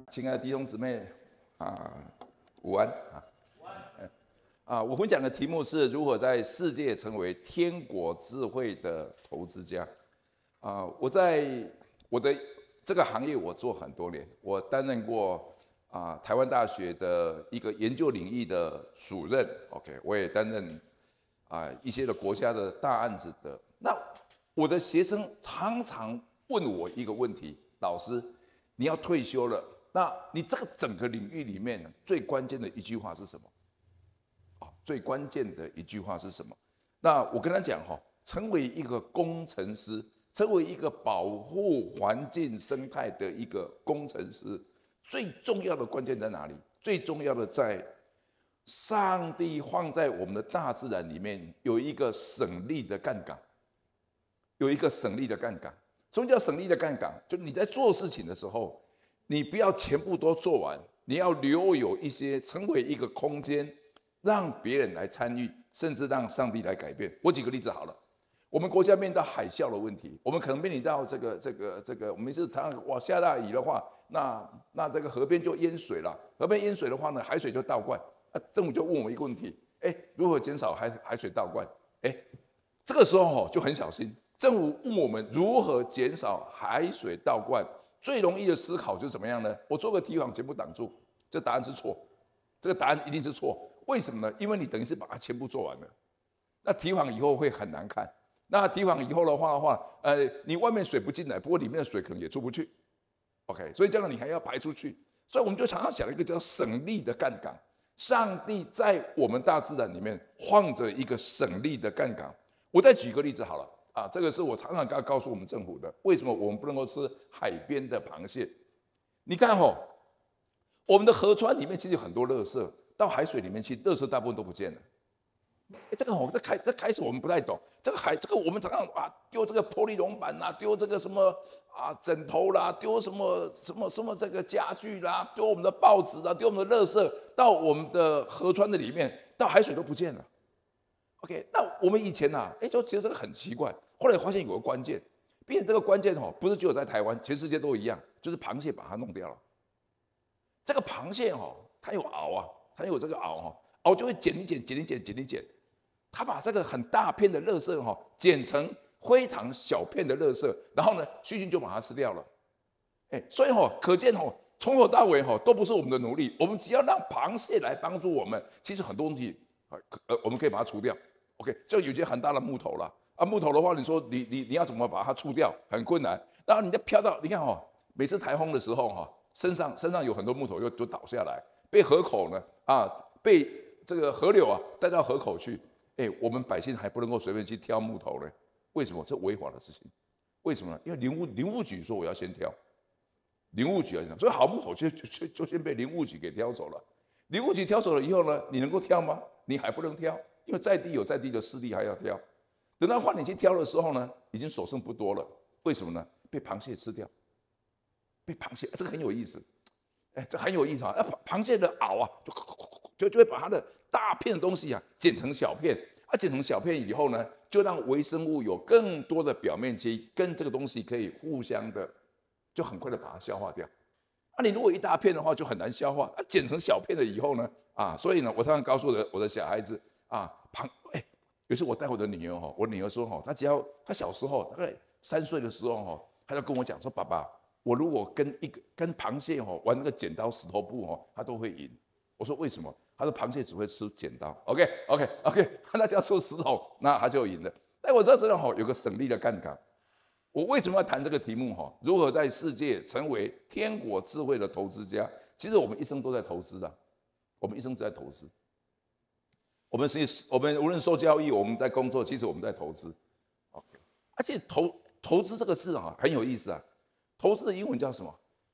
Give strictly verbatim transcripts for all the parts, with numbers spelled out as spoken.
亲爱的弟兄姊妹啊，午安啊！啊，我分享的题目是如何在世界成为天国智慧的投资家。啊，我在我的这个行业我做很多年，我担任过啊台湾大学的一个研究领域的主任 ，OK， 我也担任啊一些的国家的大案子的。那我的学生常常问我一个问题：老师，你要退休了，那你这个整个领域里面最关键的一句话是什么？啊，最关键的一句话是什么？那我跟他讲哈，成为一个工程师，成为一个保护环境生态的一个工程师，最重要的关键在哪里？最重要的在上帝放在我们的大自然里面有一个省力的杠杆，有一个省力的杠杆。什么叫省力的杠杆？就是你在做事情的时候，你不要全部都做完，你要留有一些，成为一个空间，让别人来参与，甚至让上帝来改变。我举个例子好了，我们国家面临到海啸的问题，我们可能面临到这个这个这个，我们是它哇下大雨的话，那那这个河边就淹水了，河边淹水的话呢，海水就倒灌。啊，政府就问我们一个问题：哎，如何减少海海水倒灌？哎，这个时候哦就很小心。政府问我们如何减少海水倒灌，最容易的思考就是怎么样呢？我做个提防全部挡住，这答案是错，这个答案一定是错。为什么呢？因为你等于是把它全部做完了，那提防以后会很难看。那提防以后的话的话，呃，你外面水不进来，不过里面的水可能也出不去。OK， 所以这样你还要排出去，所以我们就常常想一个叫省力的杠杆。上帝在我们大自然里面放着一个省力的杠杆。我再举个例子好了。啊，这个是我常常告告诉我们政府的，为什么我们不能够吃海边的螃蟹？你看哦，我们的河川里面其实有很多垃圾，到海水里面去，垃圾大部分都不见了。哎，这个哦，这开这开始我们不太懂，这个海这个我们常常啊丢这个玻璃龙板啦，丢这个什么啊枕头啦，丢什么什么什么这个家具啦，丢我们的报纸啦，丢我们的垃圾到我们的河川的里面，到海水都不见了。OK， 那我们以前呐、啊，哎，就觉得这个很奇怪。后来发现有个关键，并且这个关键哦，不是只有在台湾，全世界都一样，就是螃蟹把它弄掉了。这个螃蟹哦，它有螯啊，它有这个螯哦，螯就会剪一剪，剪一剪，剪一剪，它把这个很大片的垃圾哈、哦，剪成非常小片的垃圾，然后呢，细菌就把它吃掉了。哎，所以哦，可见哦，从头到尾哦，都不是我们的努力，我们只要让螃蟹来帮助我们，其实很多东西呃，我们可以把它除掉。OK， 就有些很大的木头了啊，木头的话，你说你你你要怎么把它除掉，很困难。然后你再飘到，你看哦，每次台风的时候哈、哦，身上身上有很多木头又就倒下来，被河口呢啊，被这个河流啊带到河口去。哎，我们百姓还不能够随便去挑木头呢？为什么？这违法的事情。为什么呢？因为林务林务局说我要先挑，林务局要先挑，所以好木头就就就先被林务局给挑走了。林务局挑走了以后呢，你能够挑吗？你还不能挑。因为在地有在地的势力还要挑，等到换你去挑的时候呢，已经所剩不多了。为什么呢？被螃蟹吃掉，被螃蟹，这个很有意思，哎，这很有意思啊！螃蟹的螯啊，就就就会把它的大片的东西啊剪成小片，啊，剪成小片以后呢，就让微生物有更多的表面积，跟这个东西可以互相的，就很快的把它消化掉。啊，你如果一大片的话，就很难消化。啊，剪成小片了以后呢，啊，所以呢，我常常告诉我的我的小孩子。啊，螃哎，有时我带我的女儿哈，我女儿说哈，她只要她小时候大概三岁的时候哈，她就跟我讲说，爸爸，我如果跟一个跟螃蟹哈玩那个剪刀石头布哈，她都会赢。我说为什么？她说螃蟹只会吃剪刀 ，OK OK OK， 那只要吃石头，那她就赢了。但我这时候哈有个省力的杠杆，我为什么要谈这个题目哈？如何在世界成为天国智慧的投资家？其实我们一生都在投资的，我们一生都在投资。我们是，我们无论受教育，我们在工作，其实我们在投资。OK， 而且投投资这个字啊很有意思啊，投资的英文叫什么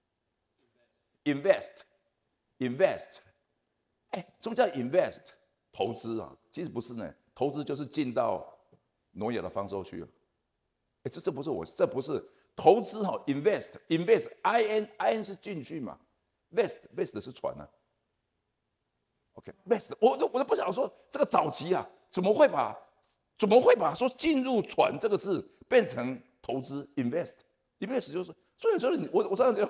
？invest，invest。哎，什么叫 invest？ 投资啊，其实不是呢，投资就是进到挪亚的方舟去了。哎，这这不是我，这不是投资哈 ，invest，invest，i n i n 是进去嘛 ，vest vest 是船啊。OK， 我都我都不想说这个早期啊，怎么会把怎么会把说进入船这个字变成投资 invest invest 就是，所以说你我我常常觉得哦，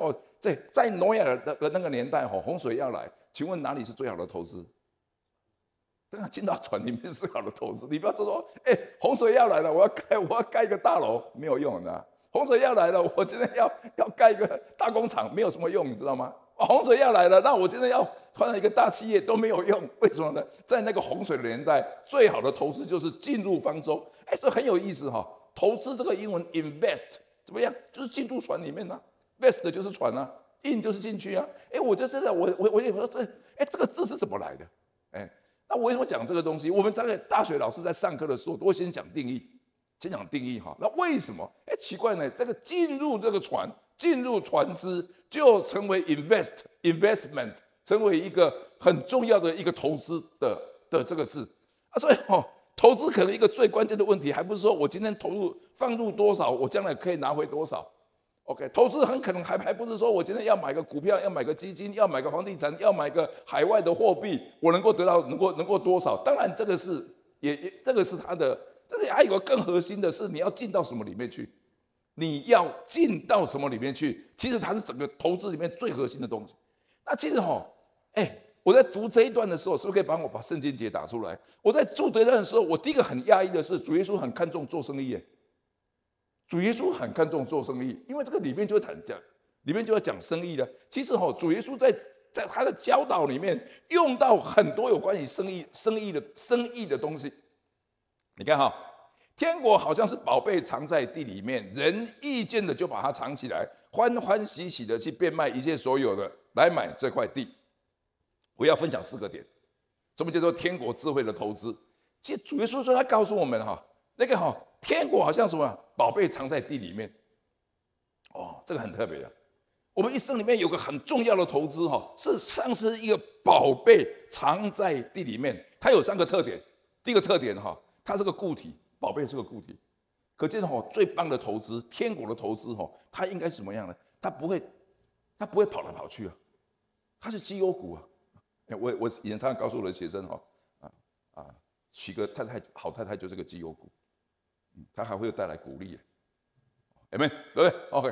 在在挪亚的的那个年代哈，洪水要来，请问哪里是最好的投资？当然进到船里面是好的投资。你不要说，哎、欸，洪水要来了，我要盖我要盖一个大楼，没有用的。洪水要来了，我今天要要盖一个大工厂，没有什么用，你知道吗？洪水要来了，那我今天要创一个大企业都没有用，为什么呢？在那个洪水的年代，最好的投资就是进入方舟。哎、欸，这很有意思哈。投资这个英文 invest 怎么样？就是进入船里面啊 ，vest 就是船啊 ，in 就是进去啊。哎、欸，我就知道，我我我也说这，哎、欸，这个字是怎么来的？哎、欸，那我为什么讲这个东西？我们在大学老师在上课的时候，都会先讲定义。先讲定义哈，那为什么？哎，奇怪呢，这个进入这个船，进入船只就成为 invest investment， 成为一个很重要的一个投资的的这个字啊，所以哦，投资可能一个最关键的问题，还不是说我今天投入放入多少，我将来可以拿回多少。OK， 投资很可能还还不是说我今天要买个股票，要买个基金，要买个房地产，要买个海外的货币，我能够得到能够能够多少？当然这个是也也这个是它的。但是还有个更核心的是，你要进到什么里面去？你要进到什么里面去？其实它是整个投资里面最核心的东西。那其实哈，哎，我在读这一段的时候，是不是可以帮我把圣经节打出来？我在读这一段的时候，我第一个很讶异的是，主耶稣很看重做生意耶。主耶稣很看重做生意，因为这个里面就会谈讲，里面就要讲生意的。其实哈，主耶稣在在他的教导里面用到很多有关于生意、生意的生意的东西。你看哈，天国好像是宝贝藏在地里面，人意见的就把它藏起来，欢欢喜喜的去变卖一切所有的来买这块地。我要分享四个点，什么叫做天国智慧的投资？其实主耶稣说他告诉我们哈，那个哈，天国好像什么宝贝藏在地里面。哦，这个很特别的。我们一生里面有个很重要的投资哈，是像是一个宝贝藏在地里面。它有三个特点，第一个特点哈。它是个固体，宝贝是个固体，可见哈，最棒的投资，天国的投资哈，它应该是什么样呢？它不会，它不会跑来跑去啊，它是绩优股啊。我我以前常常告诉我的学生哈，啊啊，娶个太太好太太就是个绩优股，嗯，它还会带来鼓励，有没有？对不对 ？OK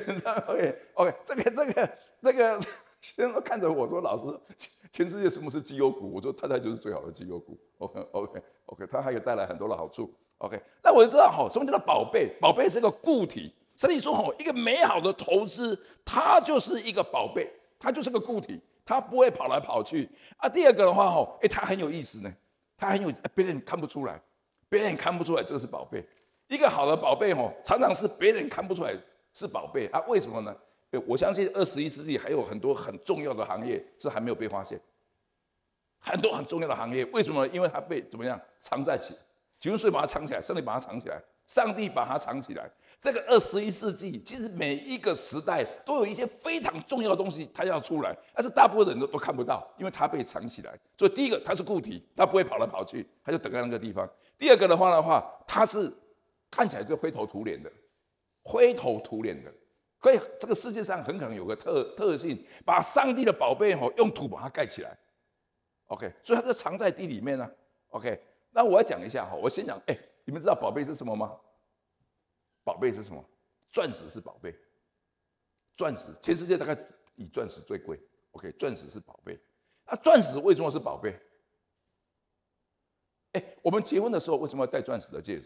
OK OK， 这个这个这个。学生都看着我说：“老师，全世界什么是绩优股？”我说：“太太就是最好的绩优股。” OK OK OK， 它还有带来很多的好处。OK， 那我就知道哈，什么叫做宝贝？宝贝是一个固体，所以说哈，一个美好的投资，它就是一个宝贝，它就是个固体，它不会跑来跑去啊。第二个的话哈，哎，它很有意思呢，它很有别人看不出来，别人看不出来这个是宝贝。一个好的宝贝哈，常常是别人看不出来是宝贝啊？为什么呢？我相信二十一世纪还有很多很重要的行业是还没有被发现，很多很重要的行业，为什么？因为它被怎么样藏在起，几十岁把它藏起来，上帝把它藏起来，上帝把它藏起来。这个二十一世纪，其实每一个时代都有一些非常重要的东西，它要出来，但是大部分人都都看不到，因为它被藏起来。所以第一个，它是固体，它不会跑来跑去，它就等在那个地方。第二个的话的话，它是看起来就灰头土脸的，灰头土脸的。所以这个世界上很可能有个特特性，把上帝的宝贝哈用土把它盖起来 ，OK， 所以它就藏在地里面呢、啊、，OK。那我要讲一下哈，我先讲，哎，你们知道宝贝是什么吗？宝贝是什么？钻石是宝贝，钻石全世界大概以钻石最贵 ，OK， 钻石是宝贝。那钻石为什么是宝贝？哎，我们结婚的时候为什么要戴钻石的戒指？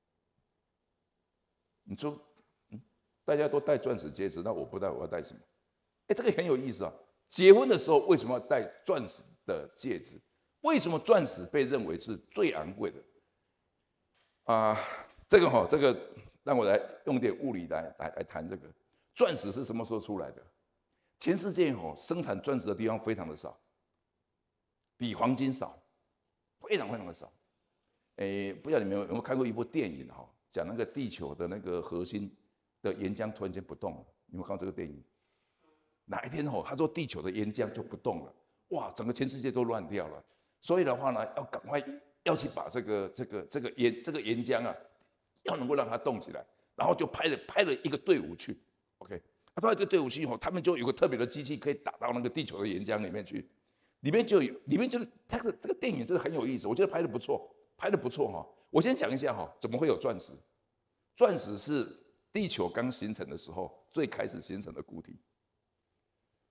你说？大家都戴钻石戒指，那我不戴，我要戴什么？哎，这个很有意思啊！结婚的时候为什么要戴钻石的戒指？为什么钻石被认为是最昂贵的？啊、呃，这个哈、哦，这个让我来用点物理来来来谈这个。钻石是什么时候出来的？全世界哈、哦、生产钻石的地方非常的少，比黄金少，非常非常的少。哎，不知道你们有没有看过一部电影哈、哦，讲那个地球的那个核心的岩浆突然间不动了，你有没有看过这个电影？哪一天吼，他说地球的岩浆就不动了，哇，整个全世界都乱掉了。所以的话呢，要赶快要去把这个这个这个岩这个岩浆啊，要能够让它动起来，然后就派了派了一个队伍去 ，OK， 他派了一个队伍去以后，他们就有个特别的机器可以打到那个地球的岩浆里面去，里面就有里面就是它的这个电影真的很有意思，我觉得拍的不错，拍的不错哈。我先讲一下哈，怎么会有钻石？钻石是地球刚形成的时候最开始形成的固体，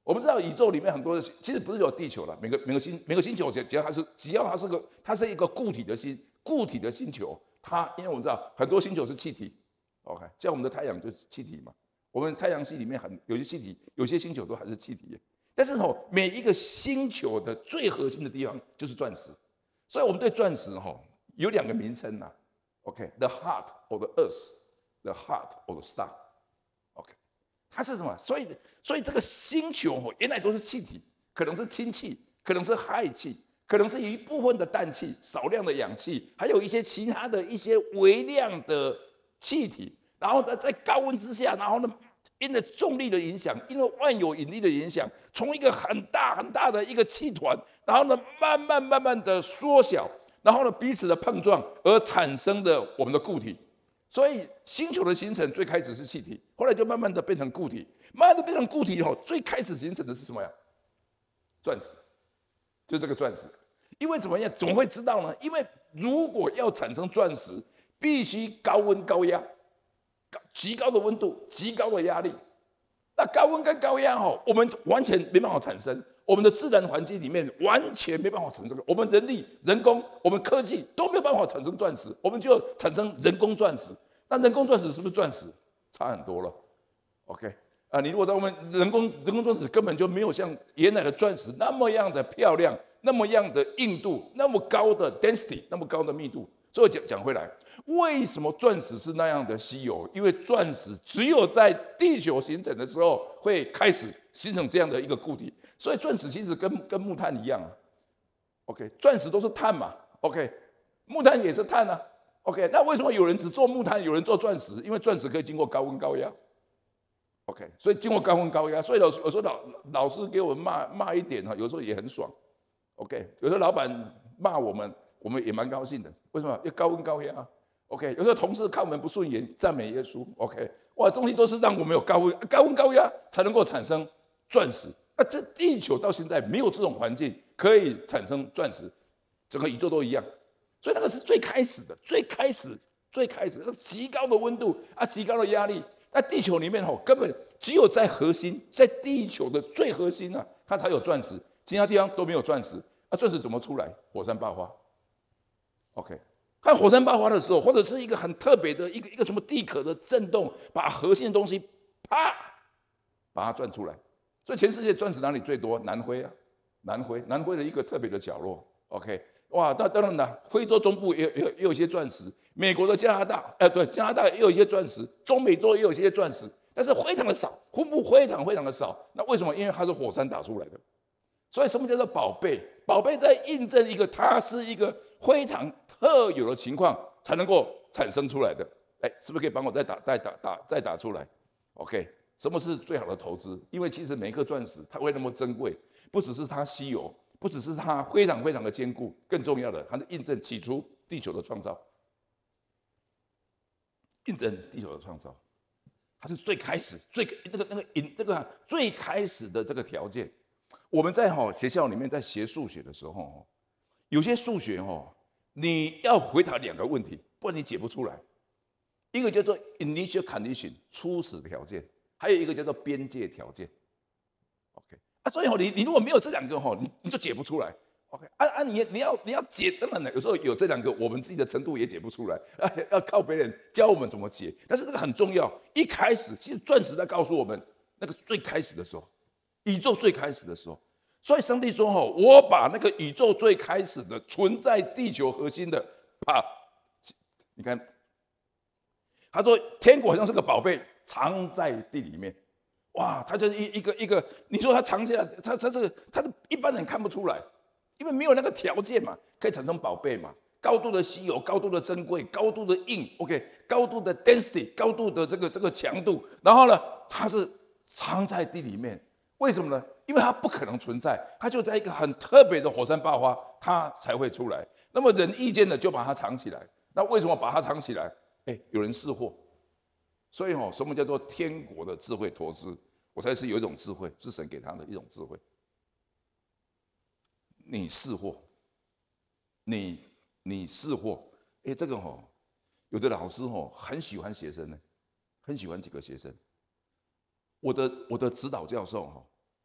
我们知道宇宙里面很多的，其实不是有地球了，每个每个星每个星球，只只要它是只要它是个它是一个固体的星固体的星球，它因为我们知道很多星球是气体 ，OK， 像我们的太阳就是气体嘛，我们太阳系里面很有些气体，有些星球都还是气体，但是哦，每一个星球的最核心的地方就是钻石，所以我们对钻石哈有两个名称呐 ，OK，the heart of the earth，the heart of the star。OK， 它是什么？所以，所以这个星球哦，原来都是气体，可能是氢气，可能是氦气，可能是一部分的氮气，少量的氧气，还有一些其他的一些微量的气体。然后呢，在高温之下，然后呢，因为重力的影响，因为万有引力的影响，从一个很大很大的一个气团，然后呢，慢慢慢慢的缩小，然后呢，彼此的碰撞而产生的我们的固体。所以星球的形成最开始是气体，后来就慢慢的变成固体，慢慢的变成固体以后，最开始形成的是什么呀？钻石，就这个钻石。因为怎么样？怎么会知道呢？因为如果要产生钻石，必须高温高压，极高的温度，极高的压力。那高温跟高压哦，我们完全没办法产生。我们的自然环境里面完全没办法产生这个，我们人力、人工、我们科技都没有办法产生钻石，我们就产生人工钻石。那人工钻石是不是钻石？差很多了。OK， 啊，你如果在我们人工人工钻石根本就没有像原来的钻石那么样的漂亮，那么样的硬度，那么高的 density， 那么高的密度。所以讲讲回来，为什么钻石是那样的稀有？因为钻石只有在地球形成的时候会开始形成这样的一个固体。所以钻石其实跟跟木炭一样啊 ，OK， 钻石都是碳嘛 ，OK， 木炭也是碳啊 ，OK， 那为什么有人只做木炭，有人做钻石？因为钻石可以经过高温高压 ，OK， 所以经过高温高压，所以有有时候老老师给我们骂骂一点哈，有时候也很爽 ，OK， 有时候老板骂我们，我们也蛮高兴的，为什么？因为高温高压 ，OK， 有时候同事看我们不顺眼，赞美耶稣 ，OK， 哇，东西都是让我们有高温高温高压才能够产生钻石。那这地球到现在没有这种环境可以产生钻石，整个宇宙都一样，所以那个是最开始的，最开始最开始那极高的温度啊，极高的压力，那地球里面吼根本只有在核心，在地球的最核心啊，它才有钻石，其他地方都没有钻石。那钻石怎么出来？火山爆发 ，OK， 看火山爆发的时候，或者是一个很特别的一个一个什么地壳的震动，把核心的东西啪把它钻出来。所以全世界钻石哪里最多？南非啊，南非，南非的一个特别的角落。OK， 哇，那当然了，非洲中部也有也有也有一些钻石，美国的加拿大，呃，对，加拿大也有一些钻石，中美洲也有一些钻石，但是非常的少，分布非常非常的少。那为什么？因为它是火山打出来的。所以什么叫做宝贝？宝贝在印证一个，它是一个非常特有的情况才能够产生出来的。哎，是不是可以帮我再打、再打、打、再打出来 ？OK。什么是最好的投资？因为其实每一颗钻石它会那么珍贵，不只是它稀有，不只是它非常非常的坚固，更重要的，它的印证起初地球的创造，印证地球的创造，它是最开始最那个那个引这个最开始的这个条件。我们在哈学校里面在学数学的时候，有些数学哈你要回答两个问题，不然你解不出来。一个叫做 initial condition 初始条件。还有一个叫做边界条件 ，OK 啊，所以哦，你你如果没有这两个哈，你你就解不出来 ，OK 啊啊，你你要你要解，当然了，有时候有这两个，我们自己的程度也解不出来，啊，要靠别人教我们怎么解。但是这个很重要，一开始其实钻石在告诉我们，那个最开始的时候，宇宙最开始的时候，所以上帝说哈，我把那个宇宙最开始的存在地球核心的，把，你看，他说天国好像是个宝贝。藏在地里面，哇，它就是一一个一个，你说它藏起来，它它这个，它一般人看不出来，因为没有那个条件嘛，可以产生宝贝嘛，高度的稀有，高度的珍贵，高度的硬 ，OK， 高度的 density， 高度的这个这个强度，然后呢，它是藏在地里面，为什么呢？因为它不可能存在，它就在一个很特别的火山爆发，它才会出来。那么人意见的就把它藏起来，那为什么把它藏起来？哎，有人识货。所以哦，什么叫做天国的智慧投资？我才是有一种智慧，是神给他的一种智慧。你识货，你你识货，哎，这个哦，有的老师哦很喜欢学生呢，很喜欢几个学生。我的我的指导教授哈，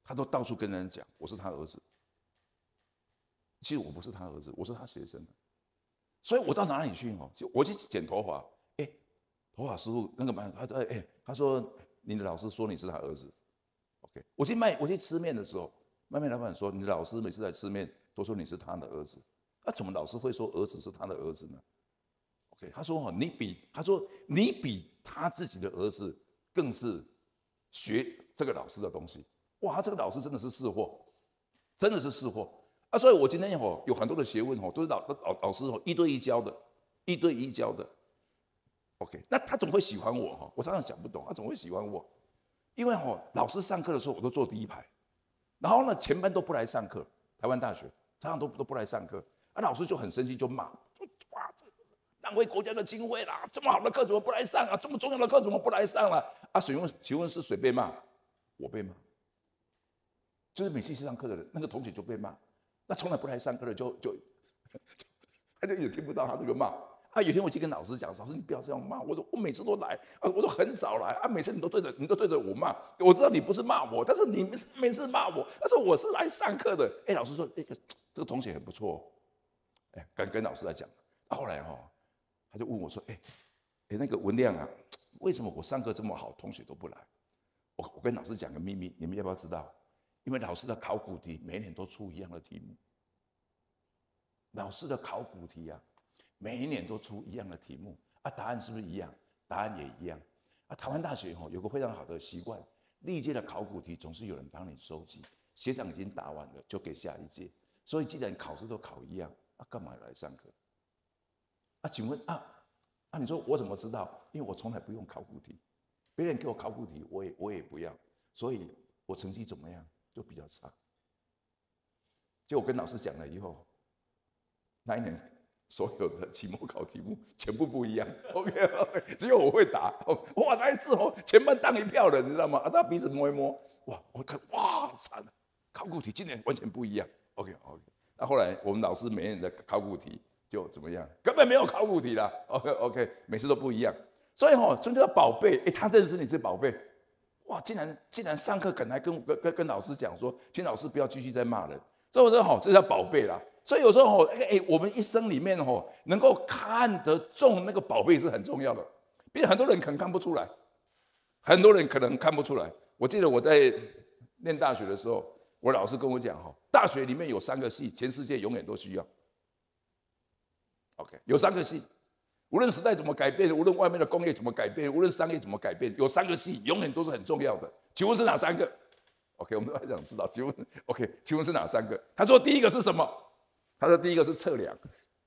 他都到处跟人讲我是他儿子。其实我不是他儿子，我是他学生。所以我到哪里去哦，就我去剪头发，哎、欸，头发师傅那个蛮，他说，哎、欸，他说你的老师说你是他儿子。OK， 我去卖，我去吃面的时候，卖面老板说你的老师每次来吃面都说你是他的儿子，那、啊、怎么老师会说儿子是他的儿子呢 ？OK， 他说你比他说你比他自己的儿子更是学这个老师的东西。哇，这个老师真的是识货，真的是识货。啊，所以我今天吼有很多的学问吼，都是老老老师吼一对一教的，一对一教的。OK， 那他怎么会喜欢我哈？我常常想不懂，他怎么会喜欢我？因为吼老师上课的时候我都坐第一排，然后呢前班都不来上课，台湾大学常常都都不来上课，啊老师就很生气就骂，哇这浪费国家的经费啦，这么好的课怎么不来上啊？这么重要的课怎么不来上啊？啊，请问请问是谁被骂？我被骂，就是每次去上课的人，那个同学就被骂。那从来不来上课的就就他就也听不到他这个骂啊。有天我去跟老师讲，老师你不要这样骂我，说我每次都来啊，我都很少来啊，每次你都对着你都对着我骂，我知道你不是骂我，但是你每次骂我，但是我是来上课的。哎，老师说，哎，这个同学很不错、哦，哎，敢跟老师来讲。啊、后来哈、哦，他就问我说，哎，哎那个文亮啊，为什么我上课这么好，同学都不来？我我跟老师讲个秘密，你们要不要知道？因为老师的考古题每一年都出一样的题目，老师的考古题啊，每一年都出一样的题目啊，答案是不是一样？答案也一样啊。台湾大学哈、哦、有个非常好的习惯，历届的考古题总是有人帮你收集，学长已经答完了就给下一届，所以既然考试都考一样，啊干嘛来上课？啊，请问啊啊，你说我怎么知道？因为我从来不用考古题，别人给我考古题，我也我也不要，所以我成绩怎么样？就比较差，结果我跟老师讲了以后，那一年所有的期末考题目全部不一样。OK， OK， 只有我会答。哇，那一次哦，全班当一票人，你知道吗？啊，他鼻子摸一摸，哇，我看哇，惨了，考古题今年完全不一样。OK OK， 那后来我们老师每年的考古题就怎么样？根本没有考古题啦。OK OK， 每次都不一样。所以哦，什么叫宝贝？哎，他认识你是宝贝。哇！竟然竟然上课敢来跟跟跟跟老师讲说，请老师不要继续再骂人，所以我说好，这叫宝贝啦。所以有时候吼，哎哎，我们一生里面吼，能够看得中那个宝贝是很重要的。毕竟很多人可能看不出来，很多人可能看不出来。我记得我在念大学的时候，我老师跟我讲哈，大学里面有三个系，全世界永远都需要。OK， 有三个系。无论时代怎么改变，无论外面的工业怎么改变，无论商业怎么改变，有三个系永远都是很重要的。请问是哪三个 ？OK， 我们都很想知道。请问 ，OK， 请问是哪三个？他说第一个是什么？他说第一个是测量，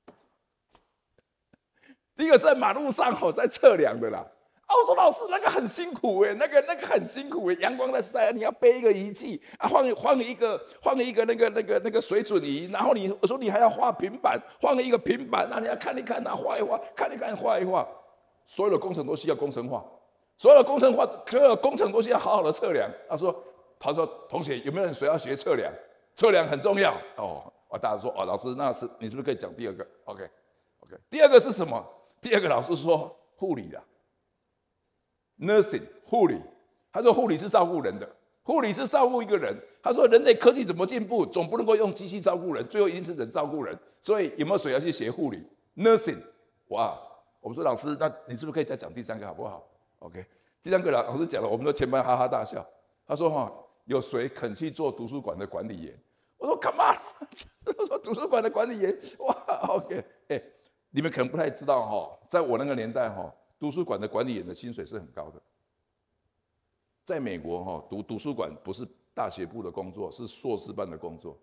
第一个是在马路上哦，在测量的啦。啊，我说老师那个很辛苦哎，那个那个很辛苦哎，阳光在晒，你要背一个仪器啊，放放一个放一个那个那个那个水准仪，然后你我说你还要画平板，放一个平板，那你要看一看啊，画一画，看一看画一画，所有的工程都需要工程化，所有的工程化，所有的工程都需要好好的测量。他说他说同学有没有人谁要学测量？测量很重要哦。啊，大家说哦，老师那是你是不是可以讲第二个 ？OK OK， 第二个是什么？第二个老师说护理啦。nursing 护理，他说护理是照顾人的，护理是照顾一个人。他说人类科技怎么进步，总不能够用机器照顾人，最后一定是人照顾人。所以有没有谁要去学护理 nursing？ 哇，我们说老师，那你是不是可以再讲第三个好不好 ？OK， 第三个老师讲了，我们都全班哈哈大笑。他说哈，有谁肯去做图书馆的管理员？我说 come on， 我说图书馆的管理员，哇 ，OK， 哎、欸，你们可能不太知道哈，在我那个年代哈。图书馆的管理员的薪水是很高的，在美国哈，读图书馆不是大学部的工作，是硕士班的工作，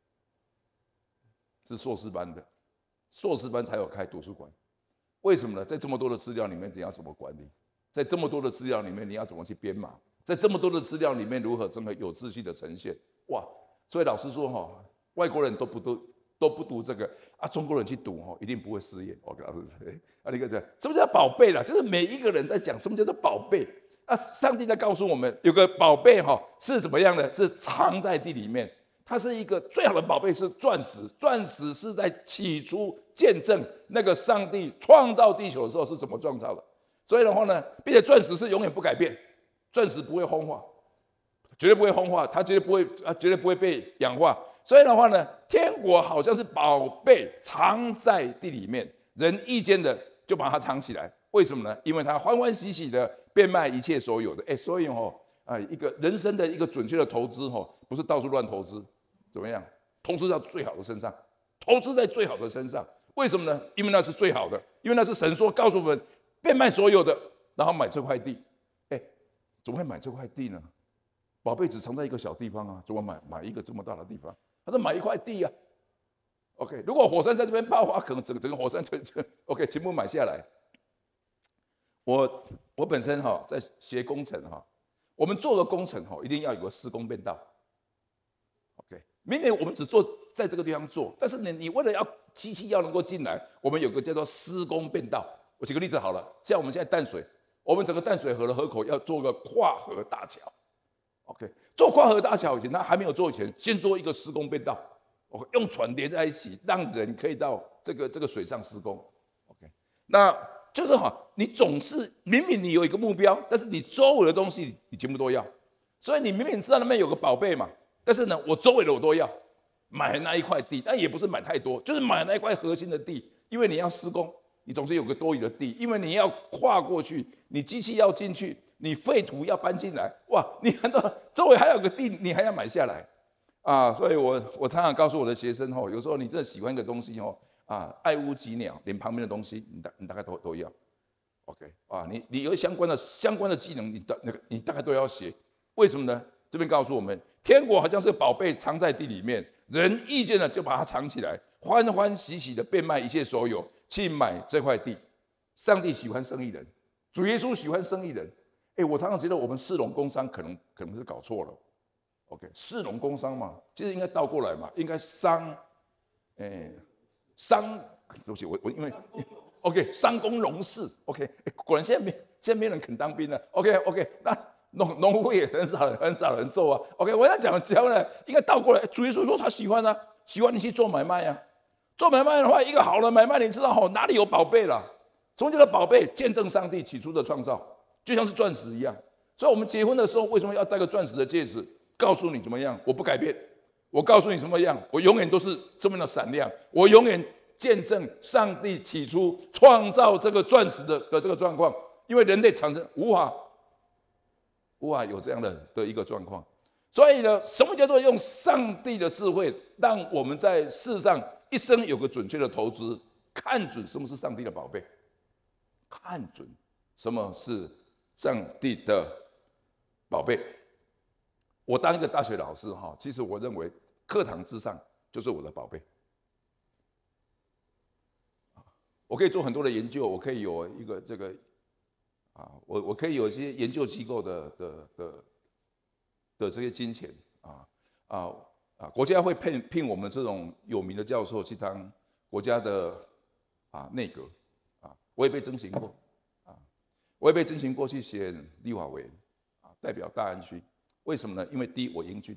是硕士班的，硕士班才有开图书馆。为什么呢？在这么多的资料里面，你要怎么管理？在这么多的资料里面，你要怎么去编码？在这么多的资料里面，如何真的有秩序的呈现？哇！所以老实说哈，外国人都不都。都不读这个啊，中国人去读哈，一定不会失业。我跟老师说，啊，那个讲什么叫宝贝啦？就是每一个人在讲什么叫做宝贝。啊，上帝在告诉我们，有个宝贝哈是怎么样的？是藏在地里面。它是一个最好的宝贝，是钻石。钻石是在起初见证那个上帝创造地球的时候是怎么创造的。所以的话呢，并且钻石是永远不改变，钻石不会风化， 绝对不会风化，它绝对不会啊，绝对不会被氧化。所以的话呢，天国好像是宝贝藏在地里面，人意见的就把它藏起来。为什么呢？因为他欢欢喜喜的变卖一切所有的。哎，所以哦，啊，一个人生的一个准确的投资哦，不是到处乱投资，怎么样？投资到最好的身上，投资在最好的身上。为什么呢？因为那是最好的，因为那是神说告诉我们，变卖所有的，然后买这块地。哎，怎么会买这块地呢？宝贝只藏在一个小地方啊，怎么买买一个这么大的地方？他说买一块地啊。OK， 如果火山在这边爆发，可能整个整个火山就就 OK 全部买下来。我我本身哈在学工程哈，我们做个工程哈，一定要有个施工变道。OK， 明年我们只做在这个地方做，但是呢，你为了要机器要能够进来，我们有个叫做施工变道。我举个例子好了，像我们现在淡水，我们整个淡水河的河口要做个跨河大桥。OK， 做跨河大桥以前，他还没有做以前，先做一个施工变道。OK， 用船连在一起，让人可以到这个这个水上施工。OK， 那就是哈，你总是明明你有一个目标，但是你周围的东西你全部都要，所以你明明知道那边有个宝贝嘛，但是呢，我周围的我都要，买那一块地，但也不是买太多，就是买那一块核心的地，因为你要施工，你总是有个多余的地，因为你要跨过去，你机器要进去。你废土要搬进来，哇！你看到周围还有个地，你还要买下来，啊！所以我我常常告诉我的学生吼，有时候你真的喜欢一个东西吼，啊，爱屋及鸟，连旁边的东西你大你大概都都要 ，OK 啊？你你有相关的相关的技能，你大那个你大概都要学，为什么呢？这边告诉我们，天国好像是宝贝藏在地里面，人意见了就把它藏起来，欢欢喜喜的变卖一切所有去买这块地。上帝喜欢生意人，主耶稣喜欢生意人。哎，我常常觉得我们士农工商可能可能是搞错了 ，OK， 士农工商嘛，其实应该倒过来嘛，应该商，哎，商，对不起，我我因为 OK， 商工农事 ，OK， 果然现在没现在没人肯当兵了 ，OK OK， 那农农夫也很少人很少人做啊 ，OK， 我要讲的时候呢，应该倒过来，主耶稣说他喜欢啊，喜欢你去做买卖啊，做买卖的话，一个好的买卖，你知道吼哪里有宝贝了？什么叫做宝贝？见证上帝起初的创造。就像是钻石一样，所以我们结婚的时候为什么要戴个钻石的戒指？告诉你怎么样，我不改变。我告诉你怎么样，我永远都是这么的闪亮。我永远见证上帝起初创造这个钻石的的这个状况，因为人类产生无法无法有这样的的一个状况。所以呢，什么叫做用上帝的智慧，让我们在世上一生有个准确的投资，看准什么是上帝的宝贝，看准什么是上帝的宝贝。我当一个大学老师哈，其实我认为课堂之上就是我的宝贝。我可以做很多的研究，我可以有一个这个啊，我我可以有一些研究机构的的的的这些金钱啊啊啊，国家会聘聘我们这种有名的教授去当国家的啊内阁啊，我也被征询过。我也被征询过去选立法委员啊，代表大安区。为什么呢？因为第一我英俊，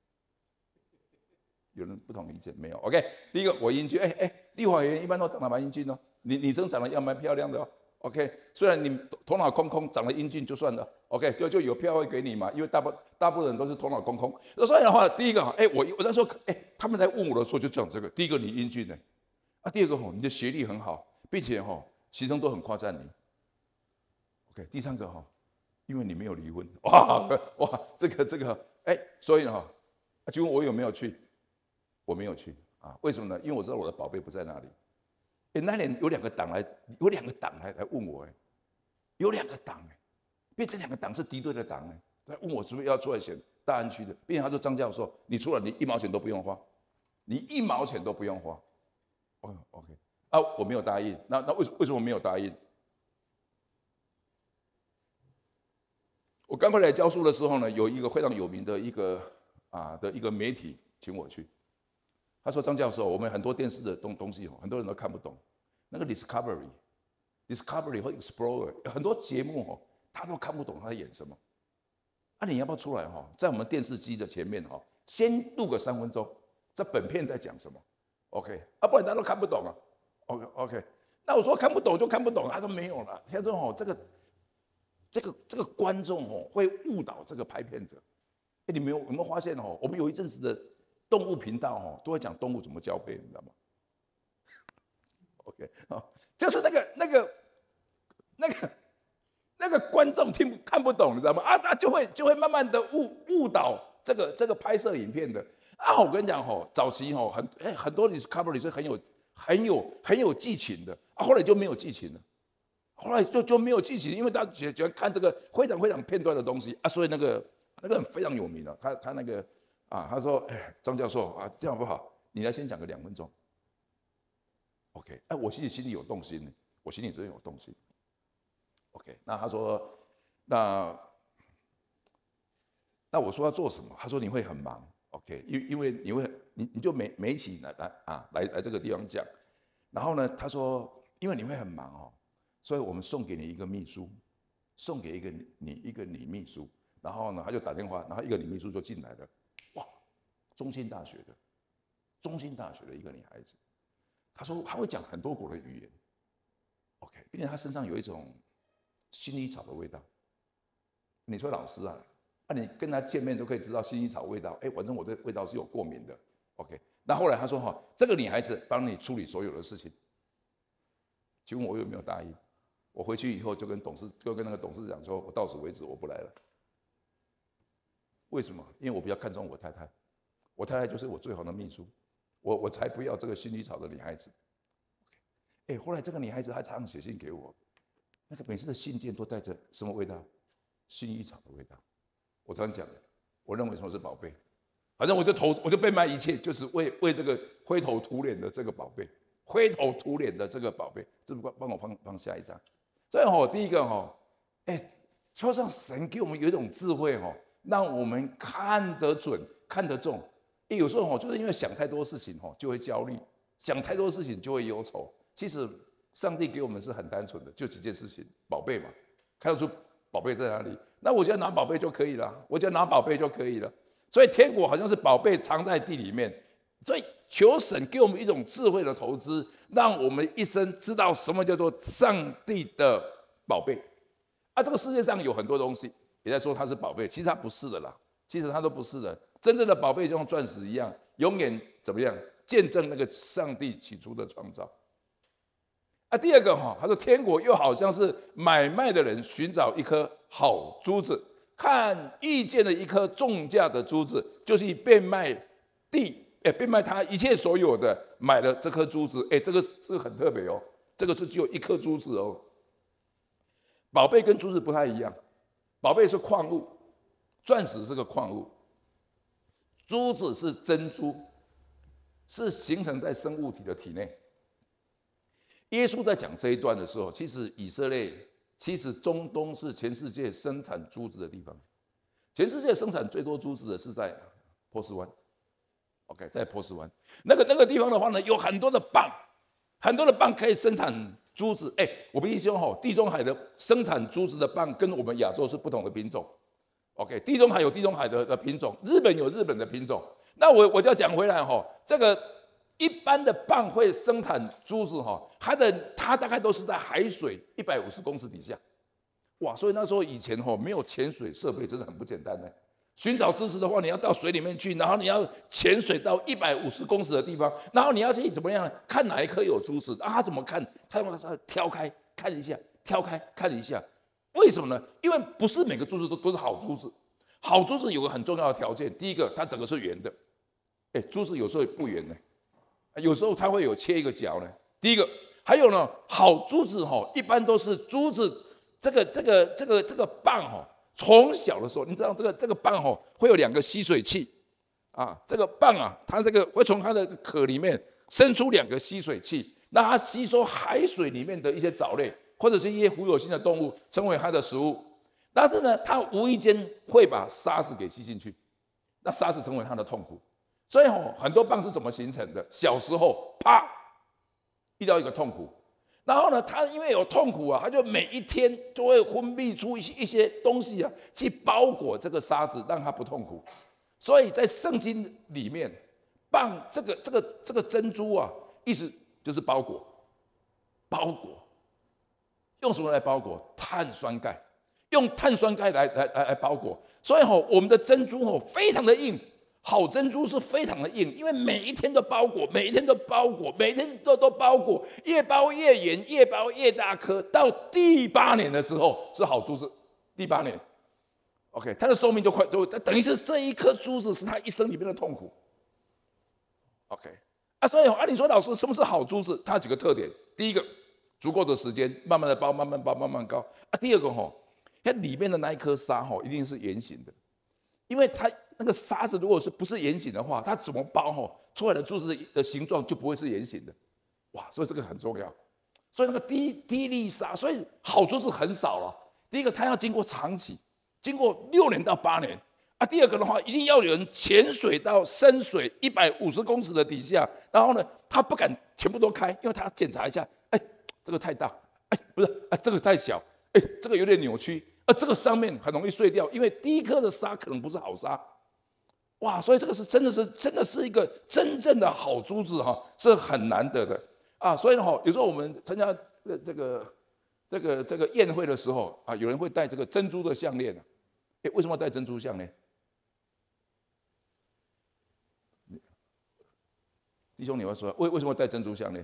有人不同意见没有 ？OK， 第一个我英俊，哎哎，立法委员一般都长得蛮英俊哦，女女生长得要蛮漂亮的哦。OK， 虽然你头脑空空，长得英俊就算了 ，OK， 就就有票会给你嘛，因为大部大部分人都是头脑空空。所以的话，第一个，哎，我我那时候，哎，他们来问我的时候就讲这个，第一个你英俊呢，啊，第二个吼，你的学历很好，并且吼，学生都很夸赞你。OK， 第三个哈，因为你没有离婚，哇哇，这个这个，哎，所以呢哈，请问我有没有去？我没有去啊，为什么呢？因为我知道我的宝贝不在那里。哎，那年有两个党来，有两个党来来问我，哎，有两个党，哎，并且这两个党是敌对的党，哎，来问我是不是要出来选大安区的，并且他说张教授，你出来你一毛钱都不用花，你一毛钱都不用花。哦 ，OK， 啊，我没有答应，那那为什为什么没有答应？我刚回来教书的时候呢，有一个非常有名的一个啊的一个媒体请我去，他说张教授，我们很多电视的东东西很多人都看不懂，那个 Discovery、Discovery 或 Explorer 很多节目哦，他都看不懂他在演什么。那、啊、你要不要出来哈，在我们电视机的前面哈，先录个三分钟，这本片在讲什么 ？OK， 啊，不然他都看不懂啊。OK OK， 那我说看不懂就看不懂，他说没有了。他说哦，这个。这个这个观众哦会误导这个拍片者， 哎，你们有有没有发现哦？我们有一阵子的动物频道哦，都会讲动物怎么交配，你知道吗？OK， 哦，就是那个那个那个那个观众听不看不懂，你知道吗？啊，他就会就会慢慢的误误导这个这个拍摄影片的啊。我跟你讲吼，早期吼很哎很多 Discovery 是很有很有很有激情的啊，后来就没有激情了。后来就就没有激情，因为他喜喜欢看这个非常非常片段的东西啊，所以那个那个人非常有名了。他他那个啊，他说：“哎，张教授啊，这样不好，你来先讲个两分钟。” OK， 哎，我心里心里有动心，我心里真的有动心。OK， 那他说，那那我说要做什么？他说你会很忙。OK， 因因为你会你你就每每一期来来啊来来这个地方讲，然后呢，他说因为你会很忙哦。所以我们送给你一个秘书，送给一个你一个女秘书，然后呢，他就打电话，然后一个女秘书就进来了，哇，中兴大学的，中兴大学的一个女孩子，她说她会讲很多国的语言 ，OK， 并且她身上有一种薰衣草的味道。你说老师啊，那、啊、你跟她见面都可以知道薰衣草味道，哎，反正我对味道是有过敏的 ，OK。那后来她说哈、哦，这个女孩子帮你处理所有的事情，请问我有没有答应？我回去以后就跟董事，就跟那个董事长说，我到此为止，我不来了。为什么？因为我比较看重我太太，我太太就是我最好的秘书，我我才不要这个薰衣草的女孩子。哎，后来这个女孩子还常常写信给我，那个每次的信件都带着什么味道？薰衣草的味道。我常讲，我认为什么是宝贝？反正我就投，我就变卖一切，就是为为这个灰头土脸的这个宝贝，灰头土脸的这个宝贝。这不帮我放放下一张。所以吼，第一个吼，哎，就像神给我们有一种智慧吼，让我们看得准、看得重。哎，有时候吼，就是因为想太多事情吼，就会焦虑；想太多事情就会忧愁。其实上帝给我们是很单纯的，就几件事情，宝贝嘛，看得出宝贝在哪里，那我只要拿宝贝就可以了，我只要拿宝贝就可以了。所以天国好像是宝贝藏在地里面，所以求神给我们一种智慧的投资。让我们一生知道什么叫做上帝的宝贝啊！这个世界上有很多东西也在说它是宝贝，其实它不是的啦，其实它都不是的。真正的宝贝就像钻石一样，永远怎么样见证那个上帝起初的创造啊！第二个哈，他说天国又好像是买卖的人寻找一颗好珠子，看遇见了一颗重价的珠子，就是以变卖地。哎，变卖他一切所有的，买了这颗珠子。哎，这个是很特别哦，这个是只有一颗珠子哦。宝贝跟珠子不太一样，宝贝是矿物，钻石是个矿物，珠子是珍珠，是形成在生物体的体内。耶稣在讲这一段的时候，其实以色列，其实中东是全世界生产珠子的地方，全世界生产最多珠子的是在波斯湾。OK， 在波斯湾那个那个地方的话呢，有很多的蚌，很多的蚌可以生产珠子。哎，我们一说吼，地中海的生产珠子的蚌跟我们亚洲是不同的品种。OK， 地中海有地中海的的品种，日本有日本的品种。那我我就要讲回来吼，这个一般的蚌会生产珠子哈，它的它大概都是在海水一百五十公尺底下。哇，所以那时候以前吼没有潜水设备，真的很不简单呢。寻找知识的话，你要到水里面去，然后你要潜水到一百五十公尺的地方，然后你要去怎么样看哪一颗有珠子啊？他怎么看？他用他挑开看一下，挑开看一下。为什么呢？因为不是每个珠子都都是好珠子。好珠子有个很重要的条件，第一个，它整个是圆的。哎，珠子有时候不圆呢，有时候它会有切一个角呢。第一个，还有呢，好珠子哈，一般都是珠子这个这个这个这个蚌哈。从小的时候，你知道这个这个蚌吼会有两个吸水器啊，这个蚌啊，它这个会从它的壳里面伸出两个吸水器，那它吸收海水里面的一些藻类或者是一些浮游性的动物，成为它的食物。但是呢，它无意间会把沙子给吸进去，那沙子成为它的痛苦。所以吼，很多蚌是怎么形成的？小时候啪遇到一个痛苦。然后呢，他因为有痛苦啊，他就每一天都会分泌出一些一些东西啊，去包裹这个沙子，让他不痛苦。所以在圣经里面，蚌这个这个这个珍珠啊，意思就是包裹，包裹，用什么来包裹？碳酸钙， 用碳酸钙来来来来包裹。所以吼，我们的珍珠吼非常的硬，好珍珠是非常的硬，因为每一天都包裹，每一天都包裹，每一天都都包裹，越包越严，越包越大颗，到第八年的时候是好珠子，第八年 ，OK， 它的寿命就快，就等于是这一颗珠子是他一生里面的痛苦。OK， 啊，所以啊，你说老师什么是好珠子？它有几个特点，第一个，足够的时间，慢慢的包，慢慢包，慢慢高啊。第二个吼，它里面的那一颗沙吼，一定是圆形的，因为它那个沙子如果是不是圆形的话，它怎么包吼出来的珠子的形状就不会是圆形的，哇，所以这个很重要。所以那个低低粒沙，所以好珠子很少了。第一个，它要经过长期，经过六年到八年啊。第二个的话，一定要有人潜水到深水一百五十公尺的底下，然后呢，他不敢全部都开，因为他要检查一下，哎，这个太大，哎，不是，啊，这个太小，哎，这个有点扭曲，啊，这个上面很容易碎掉，因为第一颗的沙可能不是好沙，哇，所以这个是真的是真的是一个真正的好珠子哈，是很难得的啊。所以呢，哈，有时候我们参加这个这个这个宴会的时候啊，有人会戴这个珍珠的项链啊，哎，为什么要戴珍珠项链？弟兄，你要说为为什么戴珍珠项链？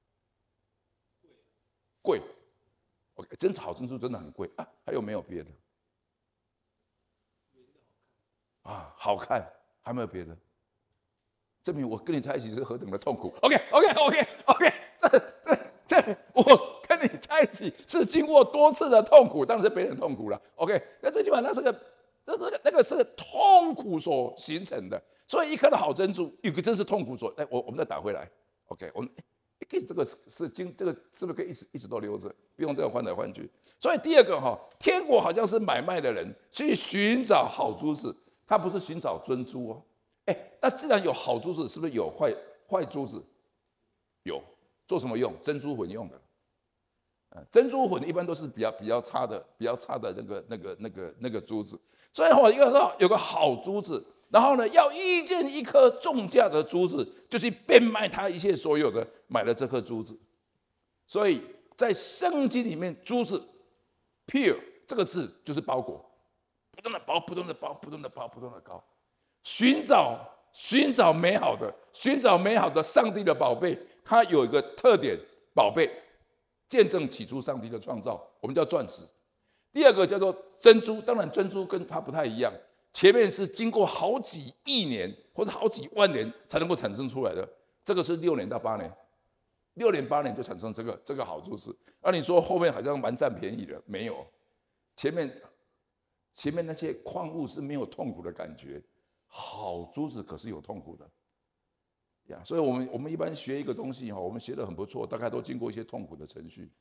贵。OK， 真好珍珠真的很贵啊。还有没有别的？啊，好看，还没有别的？证明我跟你在一起是何等的痛苦。OK OK OK OK， 这这我跟你在一起是经过多次的痛苦，当然是别人痛苦了。OK， 那最起码那是个，那是个那个是个痛苦所形成的。所以一颗的好珍珠，有个真是痛苦所。哎，我我们再打回来。OK， 我们这个是经这个是不是可以一直一直都留着，不用这样换来换去？所以第二个哈，天国好像是买卖的人去寻找好珠子，他不是寻找珍珠哦。哎，那既然有好珠子，是不是有坏坏珠子？有，做什么用？珍珠混用的。呃，珍珠混一般都是比较比较差的、比较差的那个那个那个那个珠子。所以哈，一个有个好珠子。然后呢，要遇见一颗重价的珠子，就去变卖他一切所有的，买了这颗珠子。所以在圣经里面，珠子 “pure” 这个字就是包裹，不断的包，不断的包，不断的包，不断的高，寻找寻找美好的，寻找美好的上帝的宝贝。它有一个特点，宝贝见证起初上帝的创造，我们叫钻石。第二个叫做珍珠，当然珍珠跟它不太一样。前面是经过好几亿年或者好几万年才能够产生出来的，这个是六年到八年，六年八年就产生这个这个好珠子。那你说后面好像蛮占便宜的，没有，前面前面那些矿物是没有痛苦的感觉，好珠子可是有痛苦的呀。所以我们我们一般学一个东西哈，我们学得很不错，大概都经过一些痛苦的程序。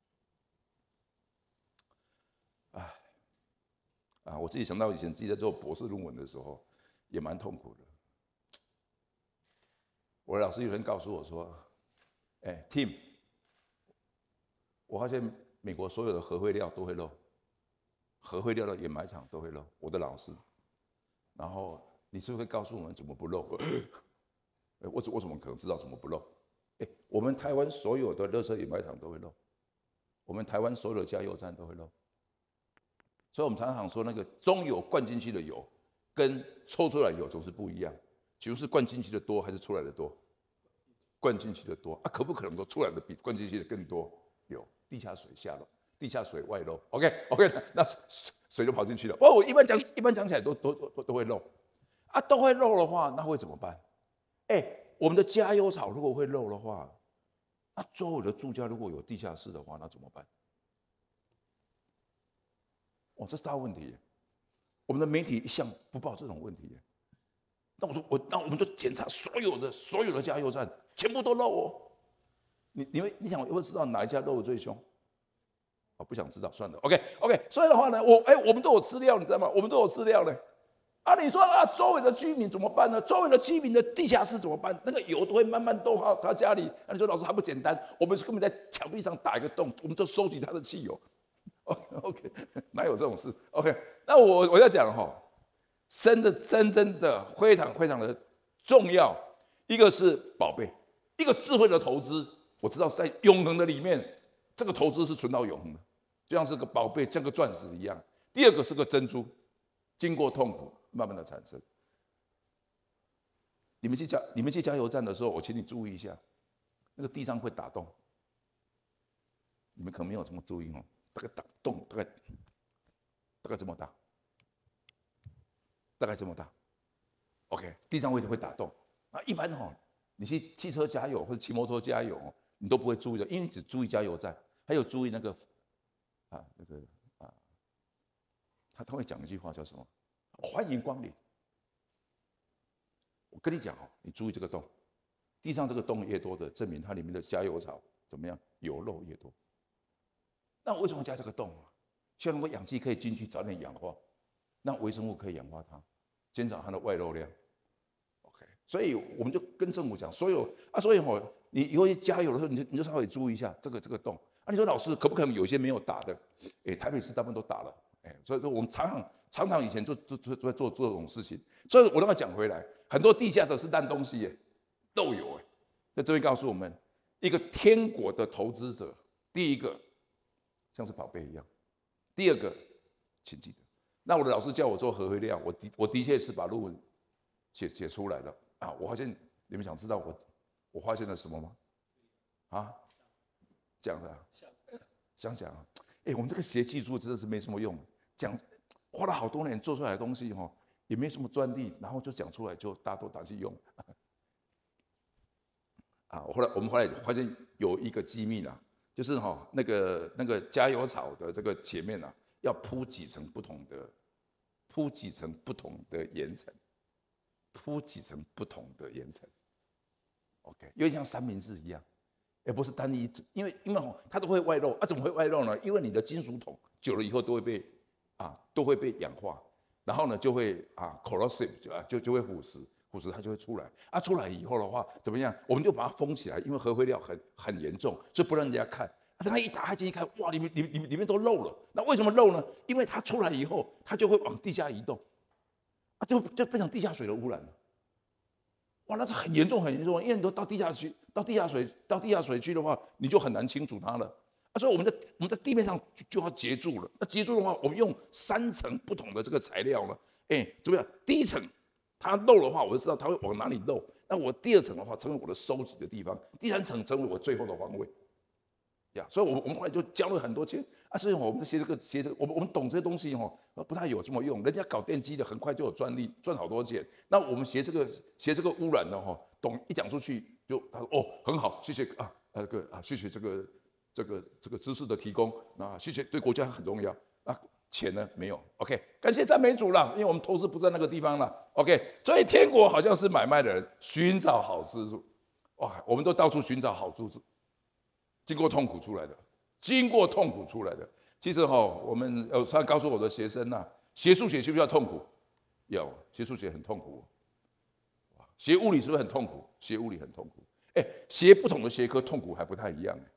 唉。啊，我自己想到以前自己在做博士论文的时候，也蛮痛苦的。我的老师有人告诉我说：“哎 ，Tim， 我发现美国所有的核废料都会漏，核废料的掩埋场都会漏。”我的老师，然后你是不是会告诉我们怎么不漏？哎，我怎我怎么可能知道怎么不漏？哎，我们台湾所有的垃圾掩埋场都会漏，我们台湾所有的加油站都会漏。所以我们常常说，那个中油灌进去的油，跟抽出来的油总是不一样。请问是灌进去的多还是出来的多？灌进去的多啊，可不可能说出来的比灌进去的更多？有，地下水下漏，地下水外漏。OK OK， 那水就跑进去了。哦，我一般讲一般讲起来都都都都会漏啊，都会漏的话，那会怎么办？哎，我们的加油槽如果会漏的话，那周围的住家如果有地下室的话，那怎么办？哦，这是大问题。我们的媒体一向不报这种问题。那我说我，那我们就检查所有的所有的加油站，全部都漏哦。你你们你想，我会知道哪一家漏的最凶？我不想知道，算了。OK OK， 所以的话呢，我哎，我们都有资料，你知道吗？我们都有资料呢。啊，你说啊，周围的居民怎么办呢？周围的居民的地下室怎么办？那个油都会慢慢漏到他家里。那你说老师还不简单？我们根本在墙壁上打一个洞，我们就收集他的汽油。OK， 哪有这种事 ？OK， 那我我要讲哈，真的真正的非常非常的重要。一个是宝贝，一个智慧的投资。我知道在永恒的里面，这个投资是存到永恒的，就像是个宝贝，像个钻石一样。 第二个是个珍珠，经过痛苦慢慢的产生。你们去加你们去加油站的时候，我请你注意一下，那个地上会打洞。你们可能没有这么注意哦，大概打洞大概大概这么大，大概这么大。OK， 地上会会打洞啊。一般哦，你去汽车加油或者骑摩托加油，你都不会注意的，因为你只注意加油站，还有注意那个啊那个啊，他他会讲一句话叫什么？欢迎光临。我跟你讲哦，你注意这个洞，地上这个洞越多的，证明它里面的加油槽怎么样，油漏越多。那为什么加这个洞啊？希望能够氧气可以进去，早点氧化，让微生物可以氧化它，减少它的外漏量。OK， 所以我们就跟政府讲，所有啊，所以吼、哦，你以后加油的时候，你就你就稍微注意一下这个这个洞。啊，你说老师可不可能有些没有打的？哎，台北市大部分都打了，哎，所以说我们常常常常以前就就就在做做这种事情。所以我让他讲回来，很多地下的是烂东西耶，漏油哎。在这边告诉我们，一个天国的投资者，第一个像是宝贝一样，第二个，请记得。那我的老师叫我做核废料，我的我的确是把论文写写出来了啊。我发现你们想知道我我发现了什么吗？啊，这样的、啊，想想啊，哎，我们这个学技术真的是没什么用，讲花了好多年做出来的东西哈、哦，也没什么专利，然后就讲出来就大家都拿去用。啊，后来我们后来发现有一个机密啦，就是哈、哦、那个那个加油槽的这个前面啊，要铺几层不同的，铺几层不同的岩层，铺几层不同的岩层。OK， 有点像三明治一样，而不是单一，因为因为哈它都会外漏啊，怎么会外漏呢？因为你的金属桶久了以后都会被啊都会被氧化，然后呢就会啊 corrosive 就啊就就会腐蚀。腐蚀它就会出来啊，出来以后的话怎么样？我们就把它封起来，因为核废料很很严重，所以不让人家看。啊，它一打开进去看，哇，里面里里里面都漏了。那为什么漏呢？因为它出来以后，它就会往地下移动，啊，就就变成地下水的污染了。哇，那是很严重很严重，因为你都到地下区，到地下水到地下水区的话，你就很难清除它了。啊，所以我们在我们在地面上就就要截住了。那截住的话，我们用三层不同的这个材料呢，哎，怎么样？第一层。它漏的话，我就知道它会往哪里漏。那我第二层的话，成为我的收集的地方；第三层成为我最后的方位。呀，所以，我们我们后来就交了很多钱啊。所以，我们学这个学这个，我们我们懂这些东西哦，不太有这么用。人家搞电机的很快就有专利，赚好多钱。那我们学这个学这个污染的哈，懂一讲出去就他说哦很好，谢谢啊，那个啊谢谢这个这个这个知识的提供啊，谢谢对国家很重要啊。钱呢没有 ，OK， 感谢赞美主了，因为我们投资不在那个地方了 ，OK， 所以天国好像是买卖的人寻找好之处，哇，我们都到处寻找好处，经过痛苦出来的，经过痛苦出来的。其实哈、哦，我们有常告诉我的学生呐、啊，学数学需不需要痛苦？有，学数学很痛苦。学物理是不是很痛苦？学物理很痛苦。哎，学不同的学科痛苦还不太一样。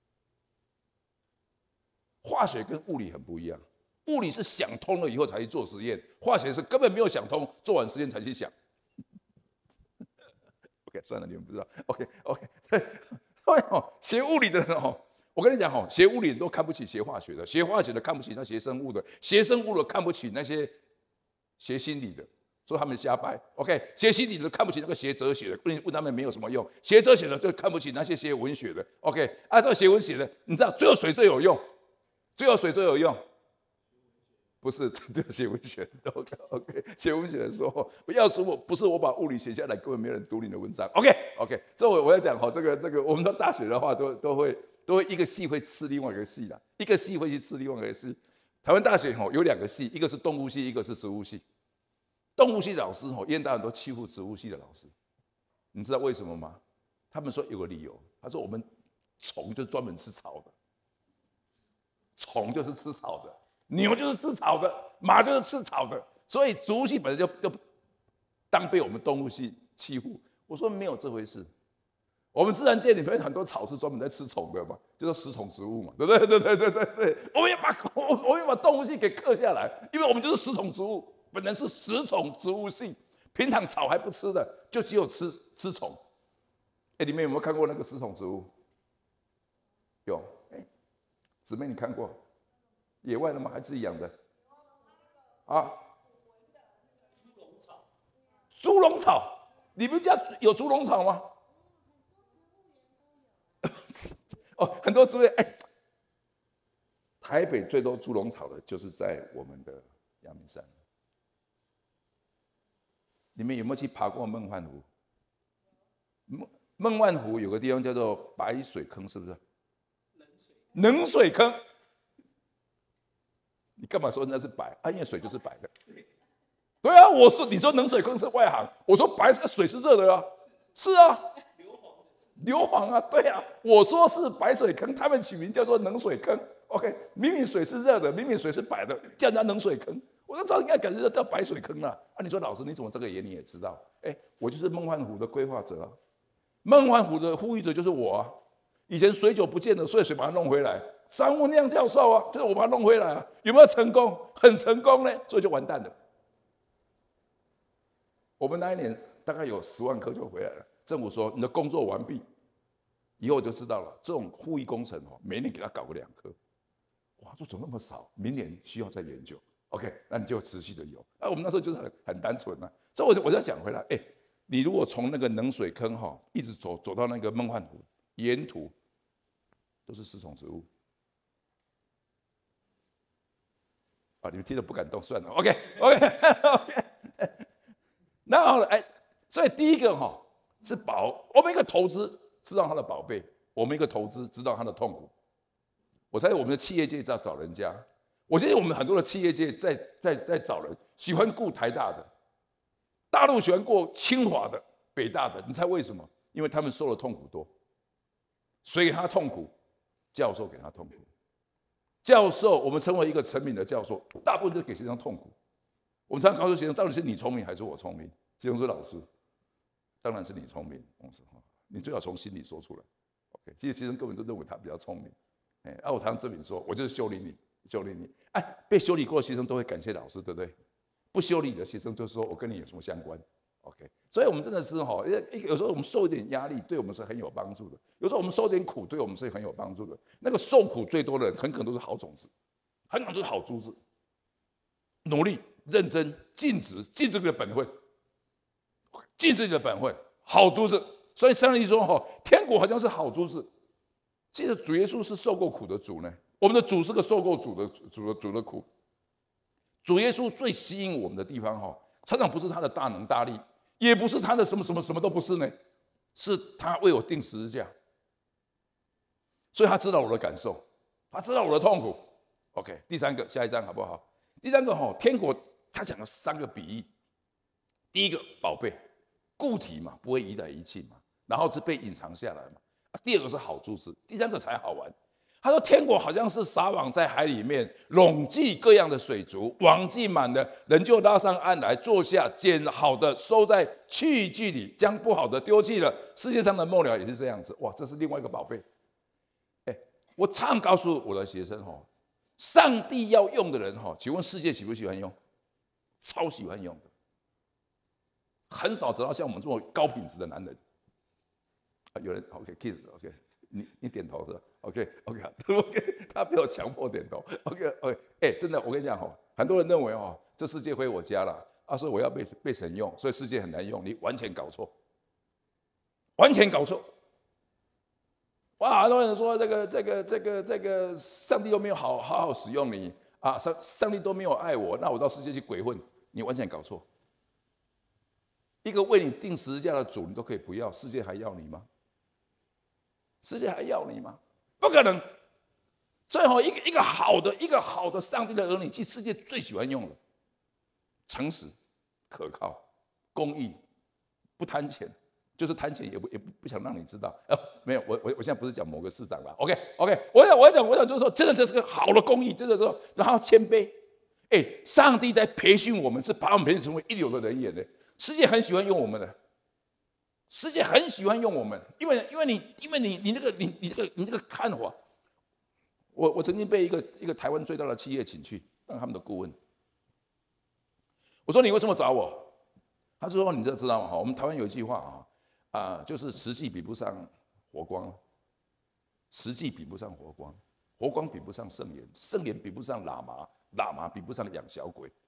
化学跟物理很不一样。物理是想通了以后才去做实验，化学是根本没有想通，做完实验才去想。OK， 算了，你们不知道。OK OK， 对，学物理的人哦，我跟你讲哦，学物理的都看不起学化学的，学化学的看不起那学生物的，学生物的看不起那些学心理的，说他们瞎掰。OK， 学心理的看不起那个学哲学的，问问他们没有什么用。学哲学的就看不起那些学文学的。OK， 啊，这个学文学的，你知道最后谁最有用？最后谁最有用？不是，这个写文学的 ，OK OK， 写文学的时候，要是我不是我把物理写下来，根本没有人读你的文章。OK OK， 这我我要讲哈，这个这个，我们到大学的话，都都会都会一个系会吃另外一个系的，一个系会去吃另外一个系。台湾大学哈有两个系，一个是动物系，一个是植物系。动物系的老师哈，燕大人都欺负植物系的老师，你知道为什么吗？他们说有个理由，他说我们虫就是专门吃草的，虫就是吃草的。牛就是吃草的，马就是吃草的，所以植物系本来就就当被我们动物系欺负。我说没有这回事，我们自然界里面很多草是专门在吃虫的嘛，就是食虫植物嘛，对不对？对对对对对，我们要把我们要把动物系给刻下来，因为我们就是食虫植物，本来是食虫植物系，平常草还不吃的，就只有吃吃虫。哎，你们有没有看过那个食虫植物？有，哎，姊妹你看过？野外的吗？还自己养的？ 啊，猪笼草，你们家有猪笼草吗？哦，很多植物园，哎，台北最多猪笼草的就是在我们的阳明山。你们有没有去爬过梦幻湖？梦梦幻湖有个地方叫做白水坑，是不是？冷水坑。你干嘛说那是白？啊，因为水就是白的。对啊，我说你说冷水坑是外行，我说白水是热的啊，是啊，硫磺啊，对啊，我说是白水坑，他们取名叫做冷水坑。OK， 明明水是热的，明明水是白的，叫人家冷水坑。我说早应该改成叫白水坑了啊！你说老师你怎么这个也你也知道？哎，我就是梦幻湖的规划者啊，梦幻湖的呼吁者就是我啊。以前水酒不见了，所以水把它弄回来。商务酿教授啊，就是我把它弄回来啊，有没有成功？很成功呢，所以就完蛋了。我们那一年大概有十万颗就回来了。政府说你的工作完毕，以后就知道了。这种护翼工程哦，每年给他搞个两颗，哇，这怎么那么少？明年需要再研究。OK， 那你就持续的有。啊，我们那时候就是很很单纯啊。所以我就我就要讲回来，哎，你如果从那个冷水坑哈一直走走到那个梦幻湖，沿途都是食虫植物。啊，你们听了不敢动，算了。OK OK OK。然后呢，哎，所以第一个哈是保，我们一个投资知道它的宝贝，我们一个投资知道它的痛苦。我猜我们的企业界在找人家，我相信我们很多的企业界在在在找人，喜欢顾台大的，大陆喜欢过清华的、北大的，你猜为什么？因为他们受的痛苦多，谁给他痛苦？教授给他痛苦。教授，我们称为一个成名的教授，大部分都给学生痛苦。我们常常告诉学生，到底是你聪明还是我聪明？学生说：“老师，当然是你聪明。”我说：“你最好从心里说出来。” OK， 其实学生根本都认为他比较聪明。哎，啊，我常常证明说，我就是修理你，修理你。哎，被修理过的学生都会感谢老师，对不对？不修理的学生就说：“我跟你有什么相关？” OK， 所以我们真的是哈，有时候我们受一点压力，对我们是很有帮助的；有时候我们受点苦，对我们是很有帮助的。那个受苦最多的人，很可能都是好种子，很可能都是好珠子，努力、认真、尽职，尽自己的本分，尽自己的本分，好珠子。所以上帝说：“哈，天国好像是好珠子。”其实主耶稣是受过苦的主呢，我们的主是个受过主的主的主的苦。主耶稣最吸引我们的地方哈，常常不是他的大能大力。也不是他的什么什么什么都不是呢，是他为我定十字架，所以他知道我的感受，他知道我的痛苦。OK， 第三个，下一章好不好？第三个哈，天国他讲了三个比喻，第一个宝贝，固体嘛，不会移来移去嘛，然后是被隐藏下来嘛。第二个是好珠子，第三个才好玩。他说：“天国好像是撒网在海里面，拢聚各样的水族，网聚满了，人就拉上岸来，坐下，捡好的收在器具里，将不好的丢弃了。世界上的末了也是这样子。哇，这是另外一个宝贝。哎，我常告诉我的学生哈，上帝要用的人哈，请问世界喜不喜欢用？超喜欢用的，很少找到像我们这么高品质的男人。啊，有人 OK，kids OK。” 你你点头是吧 ？OK OK OK， 他被我强迫点头。OK OK， 哎、欸，真的，我跟你讲哈，很多人认为哦，这世界归我家了，啊，所以我要被被神用，所以世界很难用，你完全搞错，完全搞错。哇，很多人说这个这个这个这个，上帝都没有好好好使用你啊，上上帝都没有爱我，那我到世界去鬼混，你完全搞错。一个为你定十字架的主，你都可以不要，世界还要你吗？世界还要你吗？不可能。所以，一个一个好的、一个好的上帝的儿女，其实世界最喜欢用的，诚实、可靠、公义，不贪钱，就是贪钱也不也不不想让你知道。呃，没有，我我我现在不是讲某个市长了。OK OK， 我想我想我想就是说，真的这是个好的公义，真的说，然后谦卑。哎，上帝在培训我们，是把我们培训成为一流的人也的。世界很喜欢用我们的。世界很喜欢用我们，因为因为你因为你你那个你你这个你这个看法，我我曾经被一个一个台湾最大的企业请去当他们的顾问。我说你为什么找我？他说你这知道吗？哈，我们台湾有一句话啊啊，就是慈济比不上佛光，慈济比不上佛光，佛光比不上圣严，圣严比不上喇嘛，喇嘛比不上养小鬼。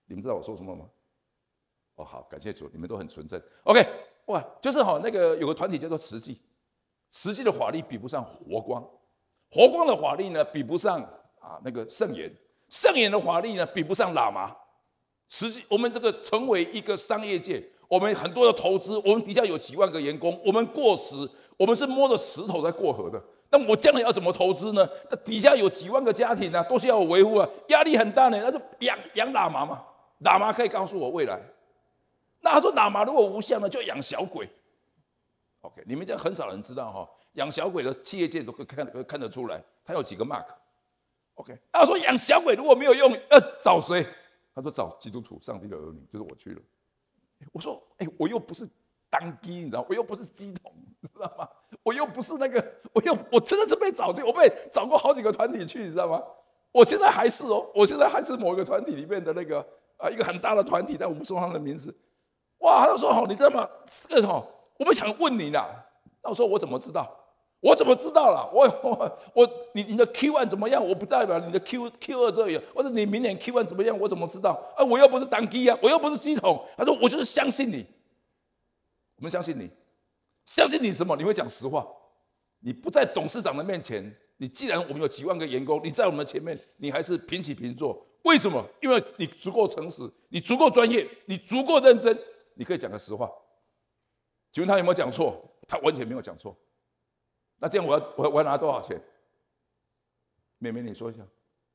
你们知道我说什么吗？哦，好，感谢主，你们都很纯正。OK， 哇，就是哈、哦，那个有个团体叫做慈济，慈济的法力比不上活光，活光的法力呢比不上啊那个圣言，圣言的法力呢比不上喇嘛。慈济，我们这个成为一个商业界，我们很多的投资，我们底下有几万个员工，我们过时，我们是摸着石头在过河的。那我将来要怎么投资呢？那底下有几万个家庭啊，都需要我维护啊，压力很大呢。那就养养喇嘛嘛，喇嘛可以告诉我未来。那他说喇嘛如果无相呢，就养小鬼。OK， 你们这样很少人知道哈、哦，养小鬼的企业界都可以看可以看得出来，他有几个 mark。OK， 他说养小鬼如果没有用，要找谁？他说找基督徒，上帝的儿女，就是我去了。我说，哎、欸，我又不是当机，你知道，我又不是鸡桶，你知道吗？我又不是那个，我又我真的是被找去，我被找过好几个团体去，你知道吗？我现在还是哦，我现在还是某一个团体里面的那个啊，一个很大的团体，但我不说他们的名字。哇，他说好，你知道吗？这个哈，我们想问你啦。那我说我怎么知道？我怎么知道了？我我我，你你的 Q 一 怎么样？我不代表你的 Q Q 二这样，或者你明年 Q 一 怎么样？我怎么知道？啊，我又不是当机啊，我又不是机桶。他说我就是相信你，我们相信你，相信你什么？你会讲实话，你不在董事长的面前，你既然我们有几万个员工，你在我们前面，你还是平起平坐。为什么？因为你足够诚实，你足够专业，你足够认真，你可以讲个实话。请问他有没有讲错？他完全没有讲错。那这样我要我要我要拿多少钱？妹妹你说一下。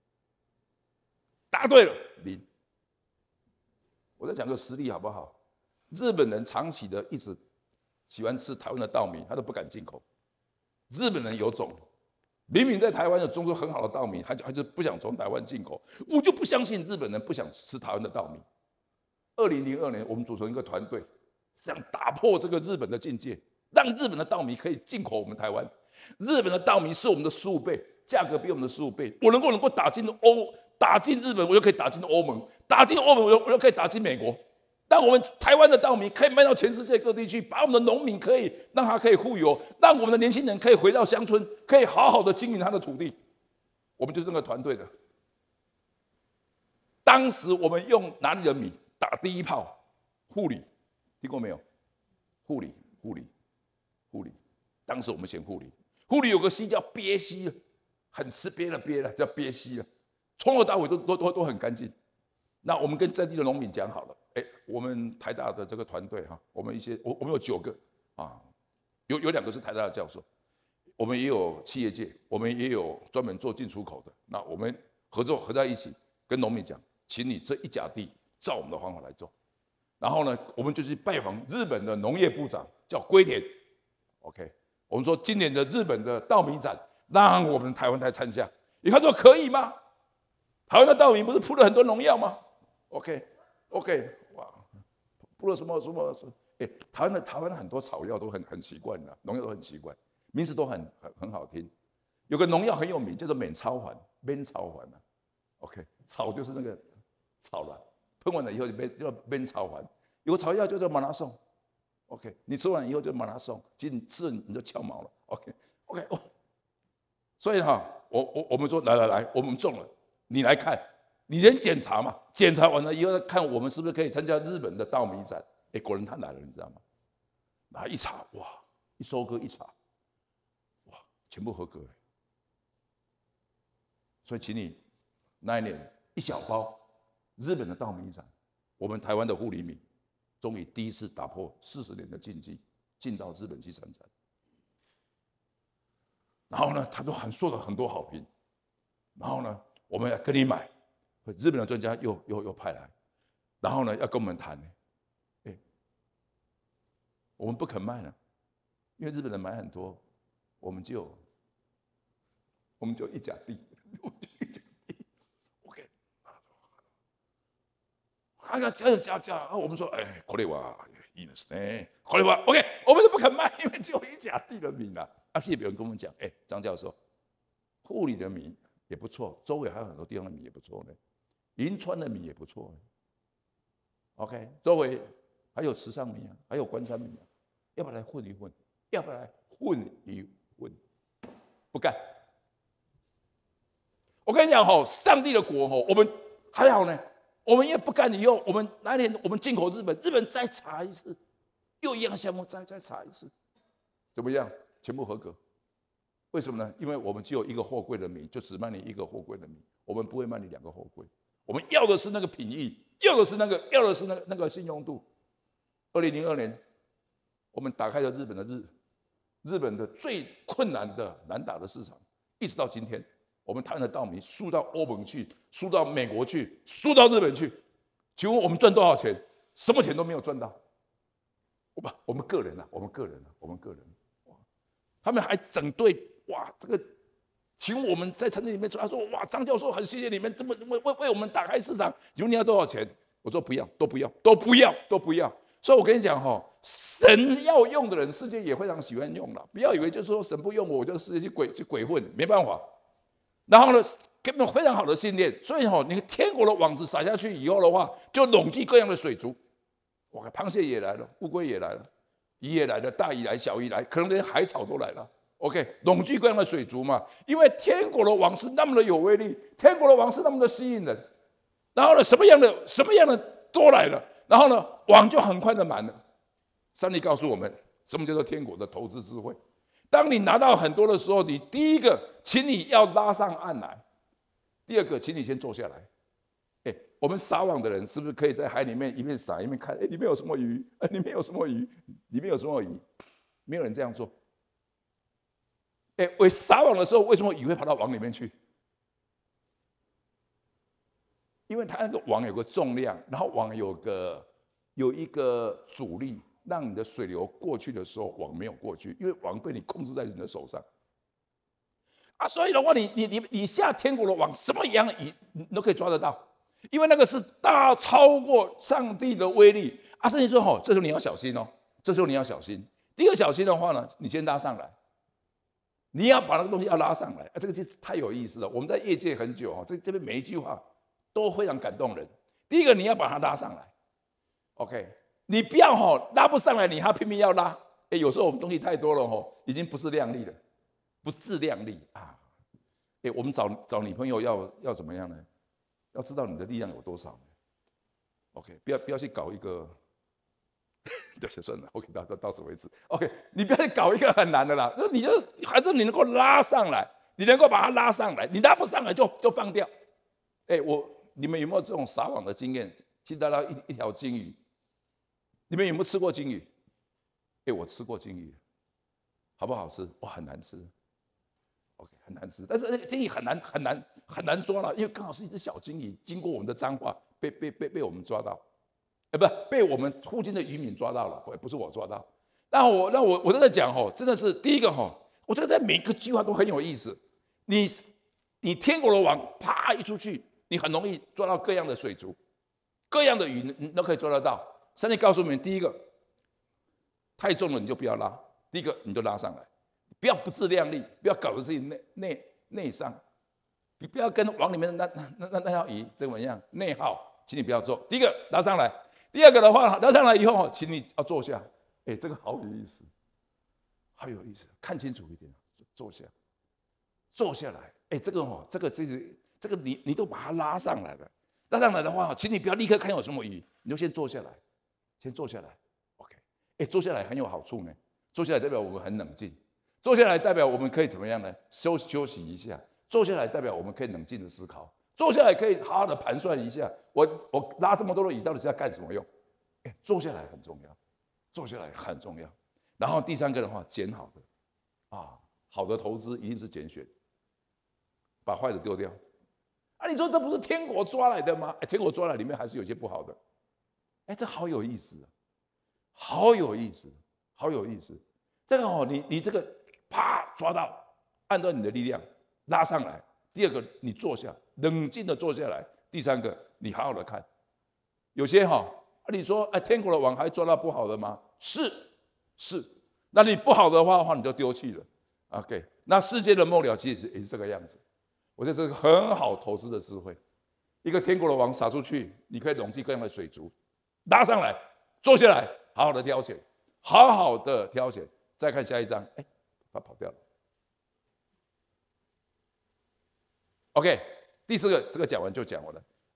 答对了，零。我再讲个实例好不好？日本人长期的一直喜欢吃台湾的稻米，他都不敢进口。日本人有种，明明在台湾有种出很好的稻米，他就他就不想从台湾进口。我就不相信日本人不想吃台湾的稻米。二零零二年，我们组成一个团队，想打破这个日本的境界。让日本的稻米可以进口我们台湾，日本的稻米是我们的十五倍，价格比我们的十五倍。我能够能够打进欧，打进日本，我就可以打进欧盟，打进欧盟，我就我就可以打进美国。让我们台湾的稻米可以卖到全世界各地去，把我们的农民可以让他可以富有，让我们的年轻人可以回到乡村，可以好好的经营他的土地。我们就是那个团队的。当时我们用哪里的米打第一炮？护理，听过没有？护理，护理。护理，当时我们选护理，护理有个溪叫鳖溪，很吃鳖的鳖了，叫鳖溪了，从头到尾都都都都很干净。那我们跟在地的农民讲好了，哎，我们台大的这个团队哈，我们一些我我们有九个啊，有有两个是台大的教授，我们也有企业界，我们也有专门做进出口的。那我们合作合在一起，跟农民讲，请你这一甲地照我们的方法来做。然后呢，我们就去拜访日本的农业部长，叫龟田。OK， 我们说今年的日本的稻米展，让我们台湾来参加。你看说可以吗？台湾的稻米不是铺了很多农药吗 ？OK OK， 哇，铺了什么什么？哎，台湾的台湾的很多草药都很很奇怪的，农药都很奇怪，名字都很很很好听。有个农药很有名，叫做免草环，免草环啊。OK， 草就是那个草了，喷完了以后就变叫免草环。有个草药叫做马拉松。OK， 你吃完以后就马拉松，其实你吃了你就翘毛了。OK OK 哦，所以哈，我我我们说来来来，我们中了，你来看，你先检查嘛，检查完了以后再看我们是不是可以参加日本的稻米展。哎，果然他来了，你知道吗？然后一查，哇，一收割一查，哇，全部合格。所以请你那一年一小包日本的稻米展，我们台湾的护理米。终于第一次打破四十年的禁忌，进到日本去参展。然后呢，他就很受了很多好评。然后呢，我们要跟你买，日本的专家又又又派来，然后呢要跟我们谈呢，哎，我们不肯卖呢，因为日本人买很多，我们就我们就一甲地，我们就一甲地 ，OK。他讲讲讲讲，我们说，哎，これはいいですね，これは OK， 我们都不肯卖，因为只有一甲地的米啦。而且有人跟我们讲，哎，张教授，护理的米也不错，周围还有很多地方的米也不错呢，银川的米也不错 ，OK， 周围还有池上米啊，还有关山米啊，要不要来混一混？要不要来混一混？不干。我跟你讲吼，上帝的国吼，我们还好呢。 我们也不干以后，我们哪一年我们进口日本，日本再查一次，又一样项目再再查一次，怎么样？全部合格。为什么呢？因为我们只有一个货柜的米，就只卖你一个货柜的米，我们不会卖你两个货柜。我们要的是那个品质，要的是那个，要的是那个那个信用度。二零零二年，我们打开了日本的日日本的最困难的难打的市场，一直到今天，我们台湾的稻米输到欧盟去，输到美国去，输到日本去。请问我们赚多少钱？什么钱都没有赚到。不，我们个人啊，我们个人啊，我们个人。他们还整队哇，这个，请我们在餐厅里面说，他说哇，张教授很谢谢你们这么为为为我们打开市场，请问你要多少钱？我说不要，都不要，都不要，都不要。所以我跟你讲哈，神要用的人，世界也非常喜欢用了。不要以为就是说神不用我，我就世界去鬼去鬼混，没办法。然后呢，给我们非常好的训练。所以哈，你天国的网子撒下去以后的话，就笼聚各样的水族。哇，螃蟹也来了，乌龟也来了。鱼也来了，大鱼来，小鱼来，可能连海草都来了。OK， 笼聚各样的水族嘛，因为天国的王是那么的有威力，天国的王是那么的吸引人。然后呢，什么样的什么样的都来了，然后呢，网就很快的满了。上帝告诉我们，什么叫做天国的投资智慧？当你拿到很多的时候，你第一个，请你要拉上岸来；第二个，请你先坐下来。哎，我们撒网的人是不是可以在海里面一面撒一面看？哎，里面有什么鱼？哎，里面有什么鱼？里面有什么鱼？没有人这样做。哎，我撒网的时候，为什么鱼会跑到网里面去？因为它那个网有个重量，然后网有个有一个阻力，让你的水流过去的时候，网没有过去，因为网被你控制在你的手上。啊，所以的话，你你你你下天国的网，什么样的鱼你都可以抓得到。因为那个是大超过上帝的威力啊！圣经说：“吼，这时候你要小心哦，这时候你要小心。第一个小心的话呢，你先拉上来，你要把那个东西要拉上来啊！这个其实太有意思了。我们在业界很久哈，这这边每一句话都非常感动人。第一个，你要把它拉上来 ，OK， 你不要哈拉不上来，你还拼命要拉。哎，有时候我们东西太多了哈，已经不是量力了，不自量力啊！哎，我们找找女朋友要要怎么样呢？要知道你的力量有多少 ，OK， 不要不要去搞一个，对，就算了 ，OK， 到到到此为止 ，OK， 你不要去搞一个很难的啦，就你就还是你能够拉上来，你能够把它拉上来，你拉不上来就就放掉。哎，我你们有没有这种撒网的经验？去拉到一一条金鱼，你们有没有吃过金鱼？哎，我吃过金鱼，好不好吃？哇，很难吃。OK， 很难吃，但是那个金鱼很难很难很难抓了，因为刚好是一只小金鱼，经过我们的彰化，被被被被我们抓到，哎，不，被我们附近的渔民抓到了，不不是我抓到。那我那我我在讲吼，真的是第一个吼，我觉得在每个句话都很有意思。你你天国的网啪一出去，你很容易抓到各样的水族，各样的鱼你都可以抓得到。上帝告诉我们，第一个太重了你就不要拉，第一个你就拉上来。不要不自量力，不要搞得自己内内内伤，你不要跟网里面的那那那那条鱼怎么样内耗，请你不要做。第一个拉上来，第二个的话拉上来以后，请你要坐下。哎，这个好有意思，好有意思，看清楚一点，坐下，坐下来。哎，这个哦，这个其实这个你你都把它拉上来了，拉上来的话，请你不要立刻看有什么鱼，你就先坐下来，先坐下来。OK， 哎，坐下来很有好处呢，坐下来代表我们很冷静。坐下来代表我们可以怎么样呢？休休息一下。坐下来代表我们可以冷静的思考。坐下来可以好好的盘算一下，我我拉这么多的鱼到底是要干什么用？哎，坐下来很重要，坐下来很重要。然后第三个的话，捡好的啊，好的投资一定是拣选，把坏的丢掉。啊，你说这不是天国抓来的吗？哎，天国抓来里面还是有些不好的。哎，这好有意思啊，好有意思，好有意思。这个哦，你你这个。啪，抓到，按照你的力量拉上来。第二个，你坐下，冷静的坐下来。第三个，你好好的看。有些哈、哦，你说哎，天国的网还抓到不好的吗？是是，那你不好的话的话，你就丢弃了。OK， 那世界的末了其实也是这个样子。我觉得这是很好投资的智慧。一个天国的网撒出去，你可以笼聚各样的水族，拉上来，坐下来，好好的挑选，好好的挑选。再看下一章，哎。他跑掉了。OK， 第四个这个讲完就讲完了。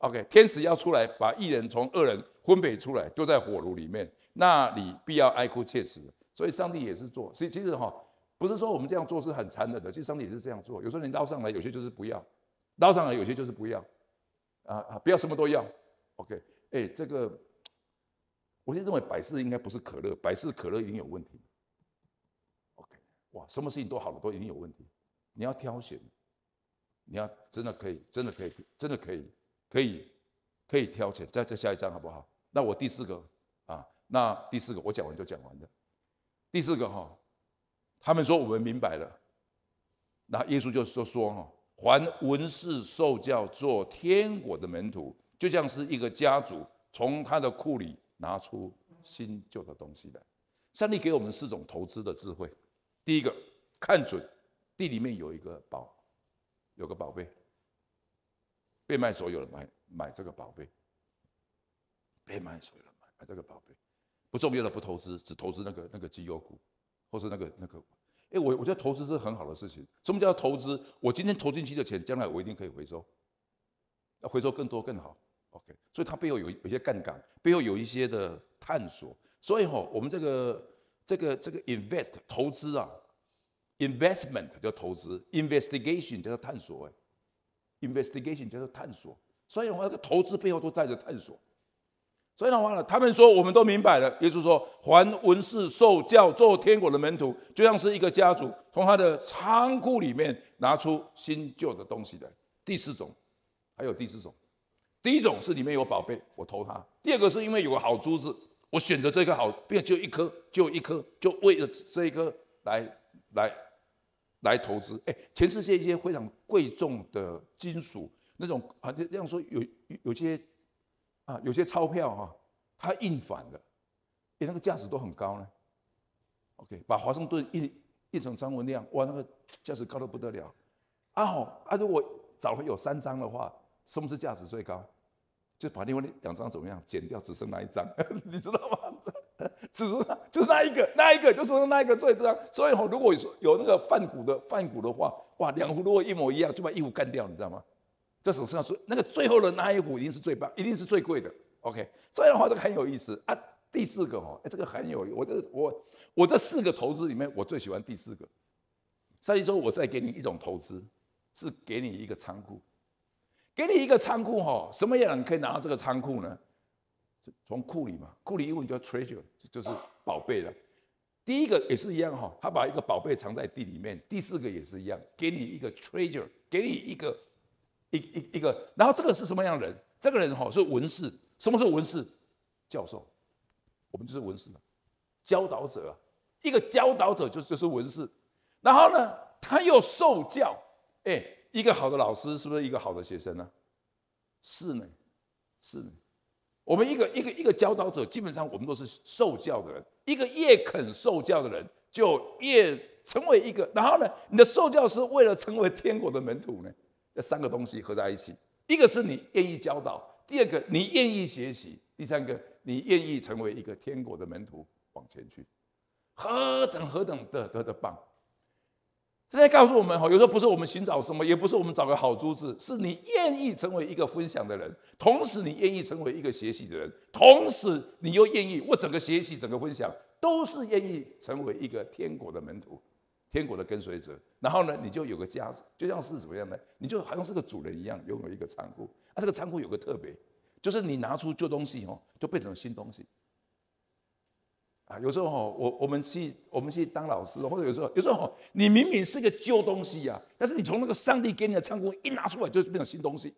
OK， 天使要出来，把义人从恶人分别出来，丢在火炉里面，那里必要哀哭切齿。所以上帝也是做，所以其实哈，不是说我们这样做是很残忍的，其实上帝也是这样做。有时候你捞上来，有些就是不要；捞上来，有些就是不要。啊啊，不要什么都要。OK， 哎、欸，这个，我就认为百事应该不是可乐，百事可乐一定有问题。OK， 哇，什么事情都好的都一定有问题，你要挑选，你要真的可以，真的可以，真的可以。可以，可以挑选，再再下一章好不好？那我第四个啊，那第四个我讲完就讲完了。第四个哈，他们说我们明白了，那耶稣就说说哈，凡文士受教做天国的门徒，就像是一个家族从他的库里拿出新旧的东西来。上帝给我们四种投资的智慧。第一个，看准地里面有一个宝，有个宝贝。变卖所有的买买这个宝贝，变卖所有的买买这个宝贝，不重要的不投资，只投资那个那个绩优股，或是那个那个。哎，我我觉得投资是很好的事情。什么叫投资？我今天投进去的钱，将来我一定可以回收，要回收更多更好。OK， 所以它背后有有一些杠杆，背后有一些的探索。所以哈、哦，我们这个这个这个 invest 投资啊 ，investment 叫投资 ，investigation 叫探索哎。investigation 叫做探索，所以的话，这个投资背后都带着探索。所以的话呢，他们说我们都明白了。耶稣说：“凡文士受教做天国的门徒，就像是一个家族从他的仓库里面拿出新旧的东西来。”第四种，还有第四种，第一种是里面有宝贝，我投它；第二个是因为有个好珠子，我选择这个好，并且就一颗，就一颗，就为了这一颗来来。来投资，哎，全世界一些非常贵重的金属，那种啊，这样说有有些啊，有些钞票哈、啊，它印反了，哎，那个价值都很高呢。OK， 把华盛顿印印成张文亮，哇，那个价值高得不得了。啊好，啊，如果找回有三张的话，什么是价值最高？就把另外两张怎么样剪掉，只剩那一张，你知道吗？只是就是那一个，那一个就是那一个最这样。所以哈，如果有那个泛股的泛股的话，哇，两壶如果一模一样，就把一壶干掉，你知道吗？这手上说那个最后的那一壶一定是最棒，一定是最贵的。OK， 所以的话这个很有意思啊。第四个哦，哎，这个很有，我这我我这四个投资里面，我最喜欢第四个。上一周我再给你一种投资，是给你一个仓库，给你一个仓库哈，什么样的人可以拿到这个仓库呢？从库里嘛，库里英文叫 treasure， 就是宝贝了。第一个也是一样哈，他把一个宝贝藏在地里面。第四个也是一样，给你一个 treasure， 给你一个一一一个。然后这个是什么样的人？这个人哈是文士。什么是文士？教授，我们就是文士嘛，教导者啊。一个教导者就就是文士。然后呢，他又受教。哎，一个好的老师是不是一个好的学生呢？是呢，是呢。我们一个一个一个教导者，基本上我们都是受教的人。一个越肯受教的人，就越成为一个。然后呢，你的受教是为了成为天国的门徒呢？这三个东西合在一起，一个是你愿意教导，第二个你愿意学习，第三个你愿意成为一个天国的门徒往前去，何等何等的的的棒！这在告诉我们哈，有时候不是我们寻找什么，也不是我们找个好珠子，是你愿意成为一个分享的人，同时你愿意成为一个学习的人，同时你又愿意，我整个学习、整个分享都是愿意成为一个天国的门徒、天国的跟随者。然后呢，你就有个家，就像是怎么样呢？你就好像是个主人一样，拥有一个仓库。啊，这个仓库有个特别，就是你拿出旧东西哦，就变成新东西。啊，有时候哈，我我们去我们去当老师，或者有时候有时候你明明是个旧东西啊，但是你从那个上帝给你的仓库一拿出来，就变成新东西。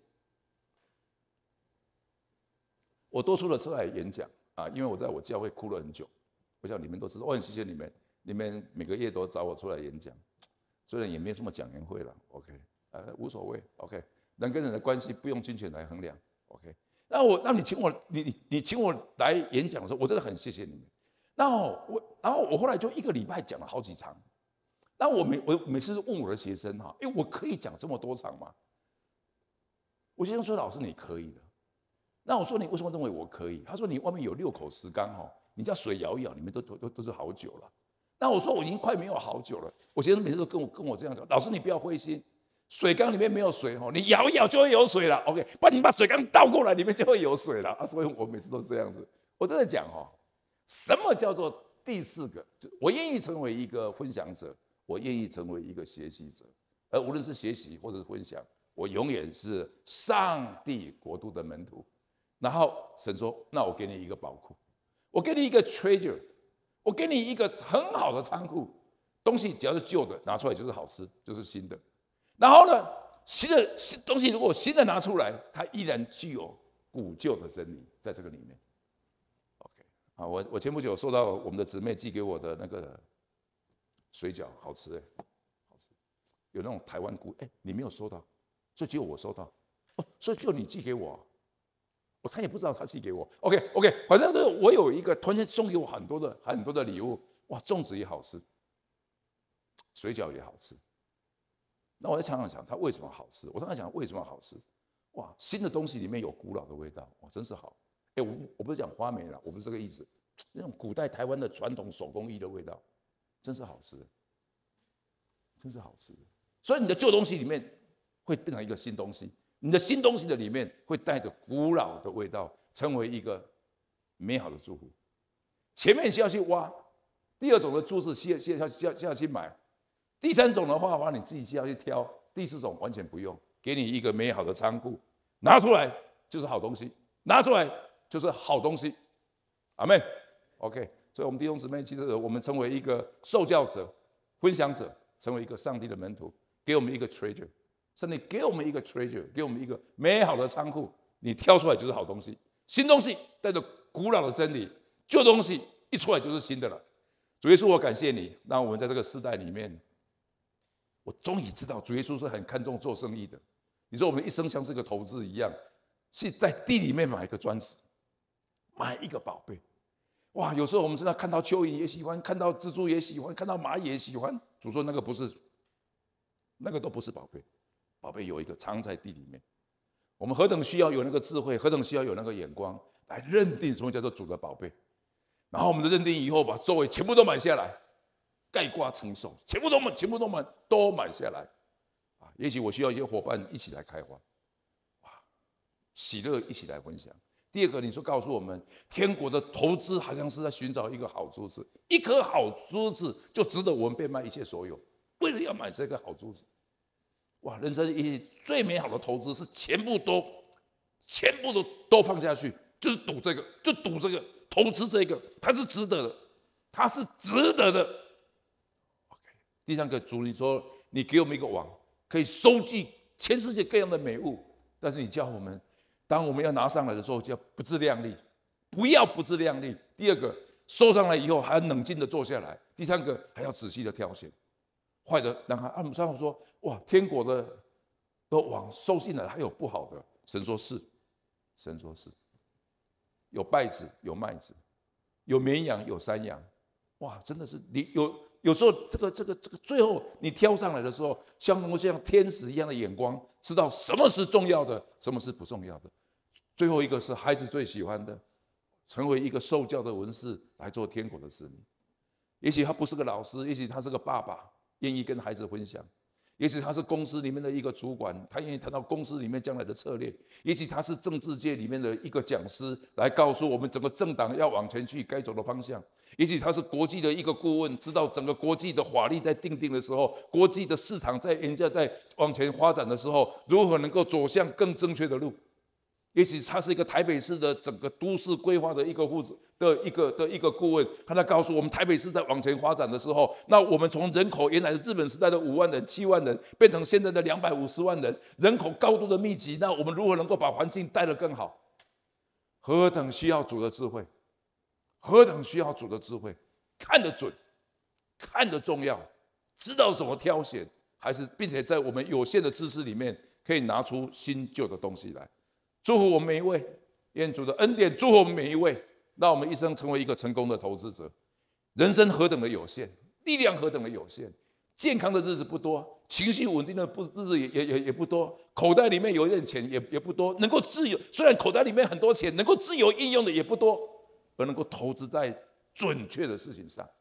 我多出了出来演讲啊，因为我在我教会哭了很久，我想你们都知道，我很谢谢你们，你们每个月都找我出来演讲，虽然也没什么讲员会了 ，OK， 呃，无所谓 ，OK， 人跟人的关系不用金钱来衡量 ，OK。那我那你请我你你你请我来演讲的时候，我真的很谢谢你们。然后我，然后我后来就一个礼拜讲了好几场。那我每我每次问我的学生哈，哎，我可以讲这么多场吗？我学生说：“老师，你可以的。”那我说：“你为什么认为我可以？”他说：“你外面有六口石缸哈，你叫水舀一舀，里面都都都都是好酒了。”那我说：“我已经快没有好酒了。”我学生每次都跟我跟我这样讲：“老师，你不要灰心， 水缸里面没有水哦，你摇一摇就会有水了。OK， 不然你把水缸倒过来，里面就会有水了啊。所以我每次都是这样子。我真的讲哦，什么叫做第四个？我愿意成为一个分享者，我愿意成为一个学习者。而无论是学习或者是分享，我永远是上帝国度的门徒。然后神说：“那我给你一个宝库，我给你一个 treasure， 我给你一个很好的仓库。东西只要是旧的，拿出来就是好吃，就是新的。然后呢，新的新东西如果新的拿出来，它依然具有古旧的真理在这个里面。OK， 啊，我我前不久收到我们的姊妹寄给我的那个水饺，好吃哎，好吃，有那种台湾菇，哎，你没有收到，所以只有我收到，哦，所以只有你寄给我、啊。”他也不知道他寄给我 ，OK OK， 反正就是我有一个团员送给我很多的很多的礼物，哇，粽子也好吃，水饺也好吃。那我在常常想，它为什么好吃？我常常想为什么好吃？哇，新的东西里面有古老的味道，哇，真是好。哎，我我不是讲花梅了，我不是这个意思，那种古代台湾的传统手工艺的味道，真是好吃，真是好吃。所以你的旧东西里面会变成一个新东西。你的新东西的里面会带着古老的味道，成为一个美好的祝福。前面需要去挖，第二种的珠子需要需要需要需要去买，第三种的话，你自己需要去挑，第四种完全不用，给你一个美好的仓库，拿出来就是好东西，拿出来就是好东西。阿们 ，OK。所以，我们弟兄姊妹，其实我们成为一个受教者、分享者，成为一个上帝的门徒，给我们一个 treasure。上帝给我们一个 treasure， 给我们一个美好的仓库，你挑出来就是好东西。新东西带着古老的真理，旧东西一出来就是新的了。主耶稣，我感谢你，让我们在这个时代里面，我终于知道主耶稣是很看重做生意的。你说我们一生像是个投资一样，是在地里面买一个砖石，买一个宝贝。哇，有时候我们真的看到蚯蚓也喜欢，看到蜘蛛也喜欢，看到蚂蚁也喜欢。主说那个不是，那个都不是宝贝。宝贝有一个藏在地里面，我们何等需要有那个智慧，何等需要有那个眼光来认定什么叫做主的宝贝。然后我们的认定以后，把周围全部都买下来，概括承受，全部都买，全部都买，都买下来。啊，也许我需要一些伙伴一起来开花，哇，喜乐一起来分享。第二个，你说告诉我们，天国的投资好像是在寻找一个好珠子，一颗好珠子就值得我们变卖一切所有，为了要买这个好珠子。哇，人生一最美好的投资是全部都、全部都都放下去，就是赌这个，就赌这个，投资这个，它是值得的，它是值得的。OK， 第三个，主你说你给我们一个网，可以收集全世界各样的美物，但是你叫我们，当我们要拿上来的时候，就要不自量力，不要不自量力。第二个，收上来以后还要冷静的坐下来。第三个，还要仔细的挑选。坏的，让他阿姆上说：“哇，天国的的网收进来，还有不好的。”神说是，神说是，有稗子，有麦子，有绵羊，有山羊。哇，真的是你有有时候这个这个这个，最后你挑上来的时候，像能够像天使一样的眼光，知道什么是重要的，什么是不重要的。最后一个是孩子最喜欢的，成为一个受教的文士来做天国的子民。也许他不是个老师，也许他是个爸爸。愿意跟孩子分享，也许他是公司里面的一个主管，他愿意谈到公司里面将来的策略；也许他是政治界里面的一个讲师，来告诉我们整个政党要往前去该走的方向；也许他是国际的一个顾问，知道整个国际的法律在定定的时候，国际的市场在人家在往前发展的时候，如何能够走向更正确的路。也许他是一个台北市的整个都市规划的一个负责的一个的一个顾问，他在告诉我们，台北市在往前发展的时候，那我们从人口原来的日本时代的五万人、七万人，变成现在的两百五十万人，人口高度的密集，那我们如何能够把环境带得更好？何等需要主的智慧，何等需要主的智慧，看得准，看得重要，知道怎么挑选，还是并且在我们有限的知识里面，可以拿出新旧的东西来。祝福我们每一位，愿主的恩典祝福我们每一位，让我们一生成为一个成功的投资者。人生何等的有限，力量何等的有限，健康的日子不多，情绪稳定的日子也也也也不多，口袋里面有一点钱也也不多，能够自由，虽然口袋里面很多钱，能够自由应用的也不多，而能够投资在准确的事情上。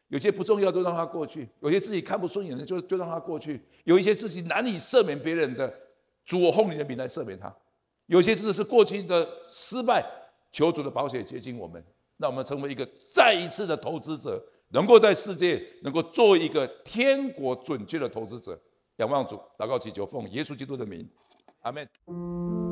有些不重要都让它过去，有些自己看不顺眼的就就让它过去，有一些自己难以赦免别人的，主我奉你的名来赦免他。有些真的是过去的失败，求主的宝血洁净我们，让我们成为一个再一次的投资者，能够在世界能够做一个天国准确的投资者。仰望主，祷告祈求，奉耶稣基督的名，阿们。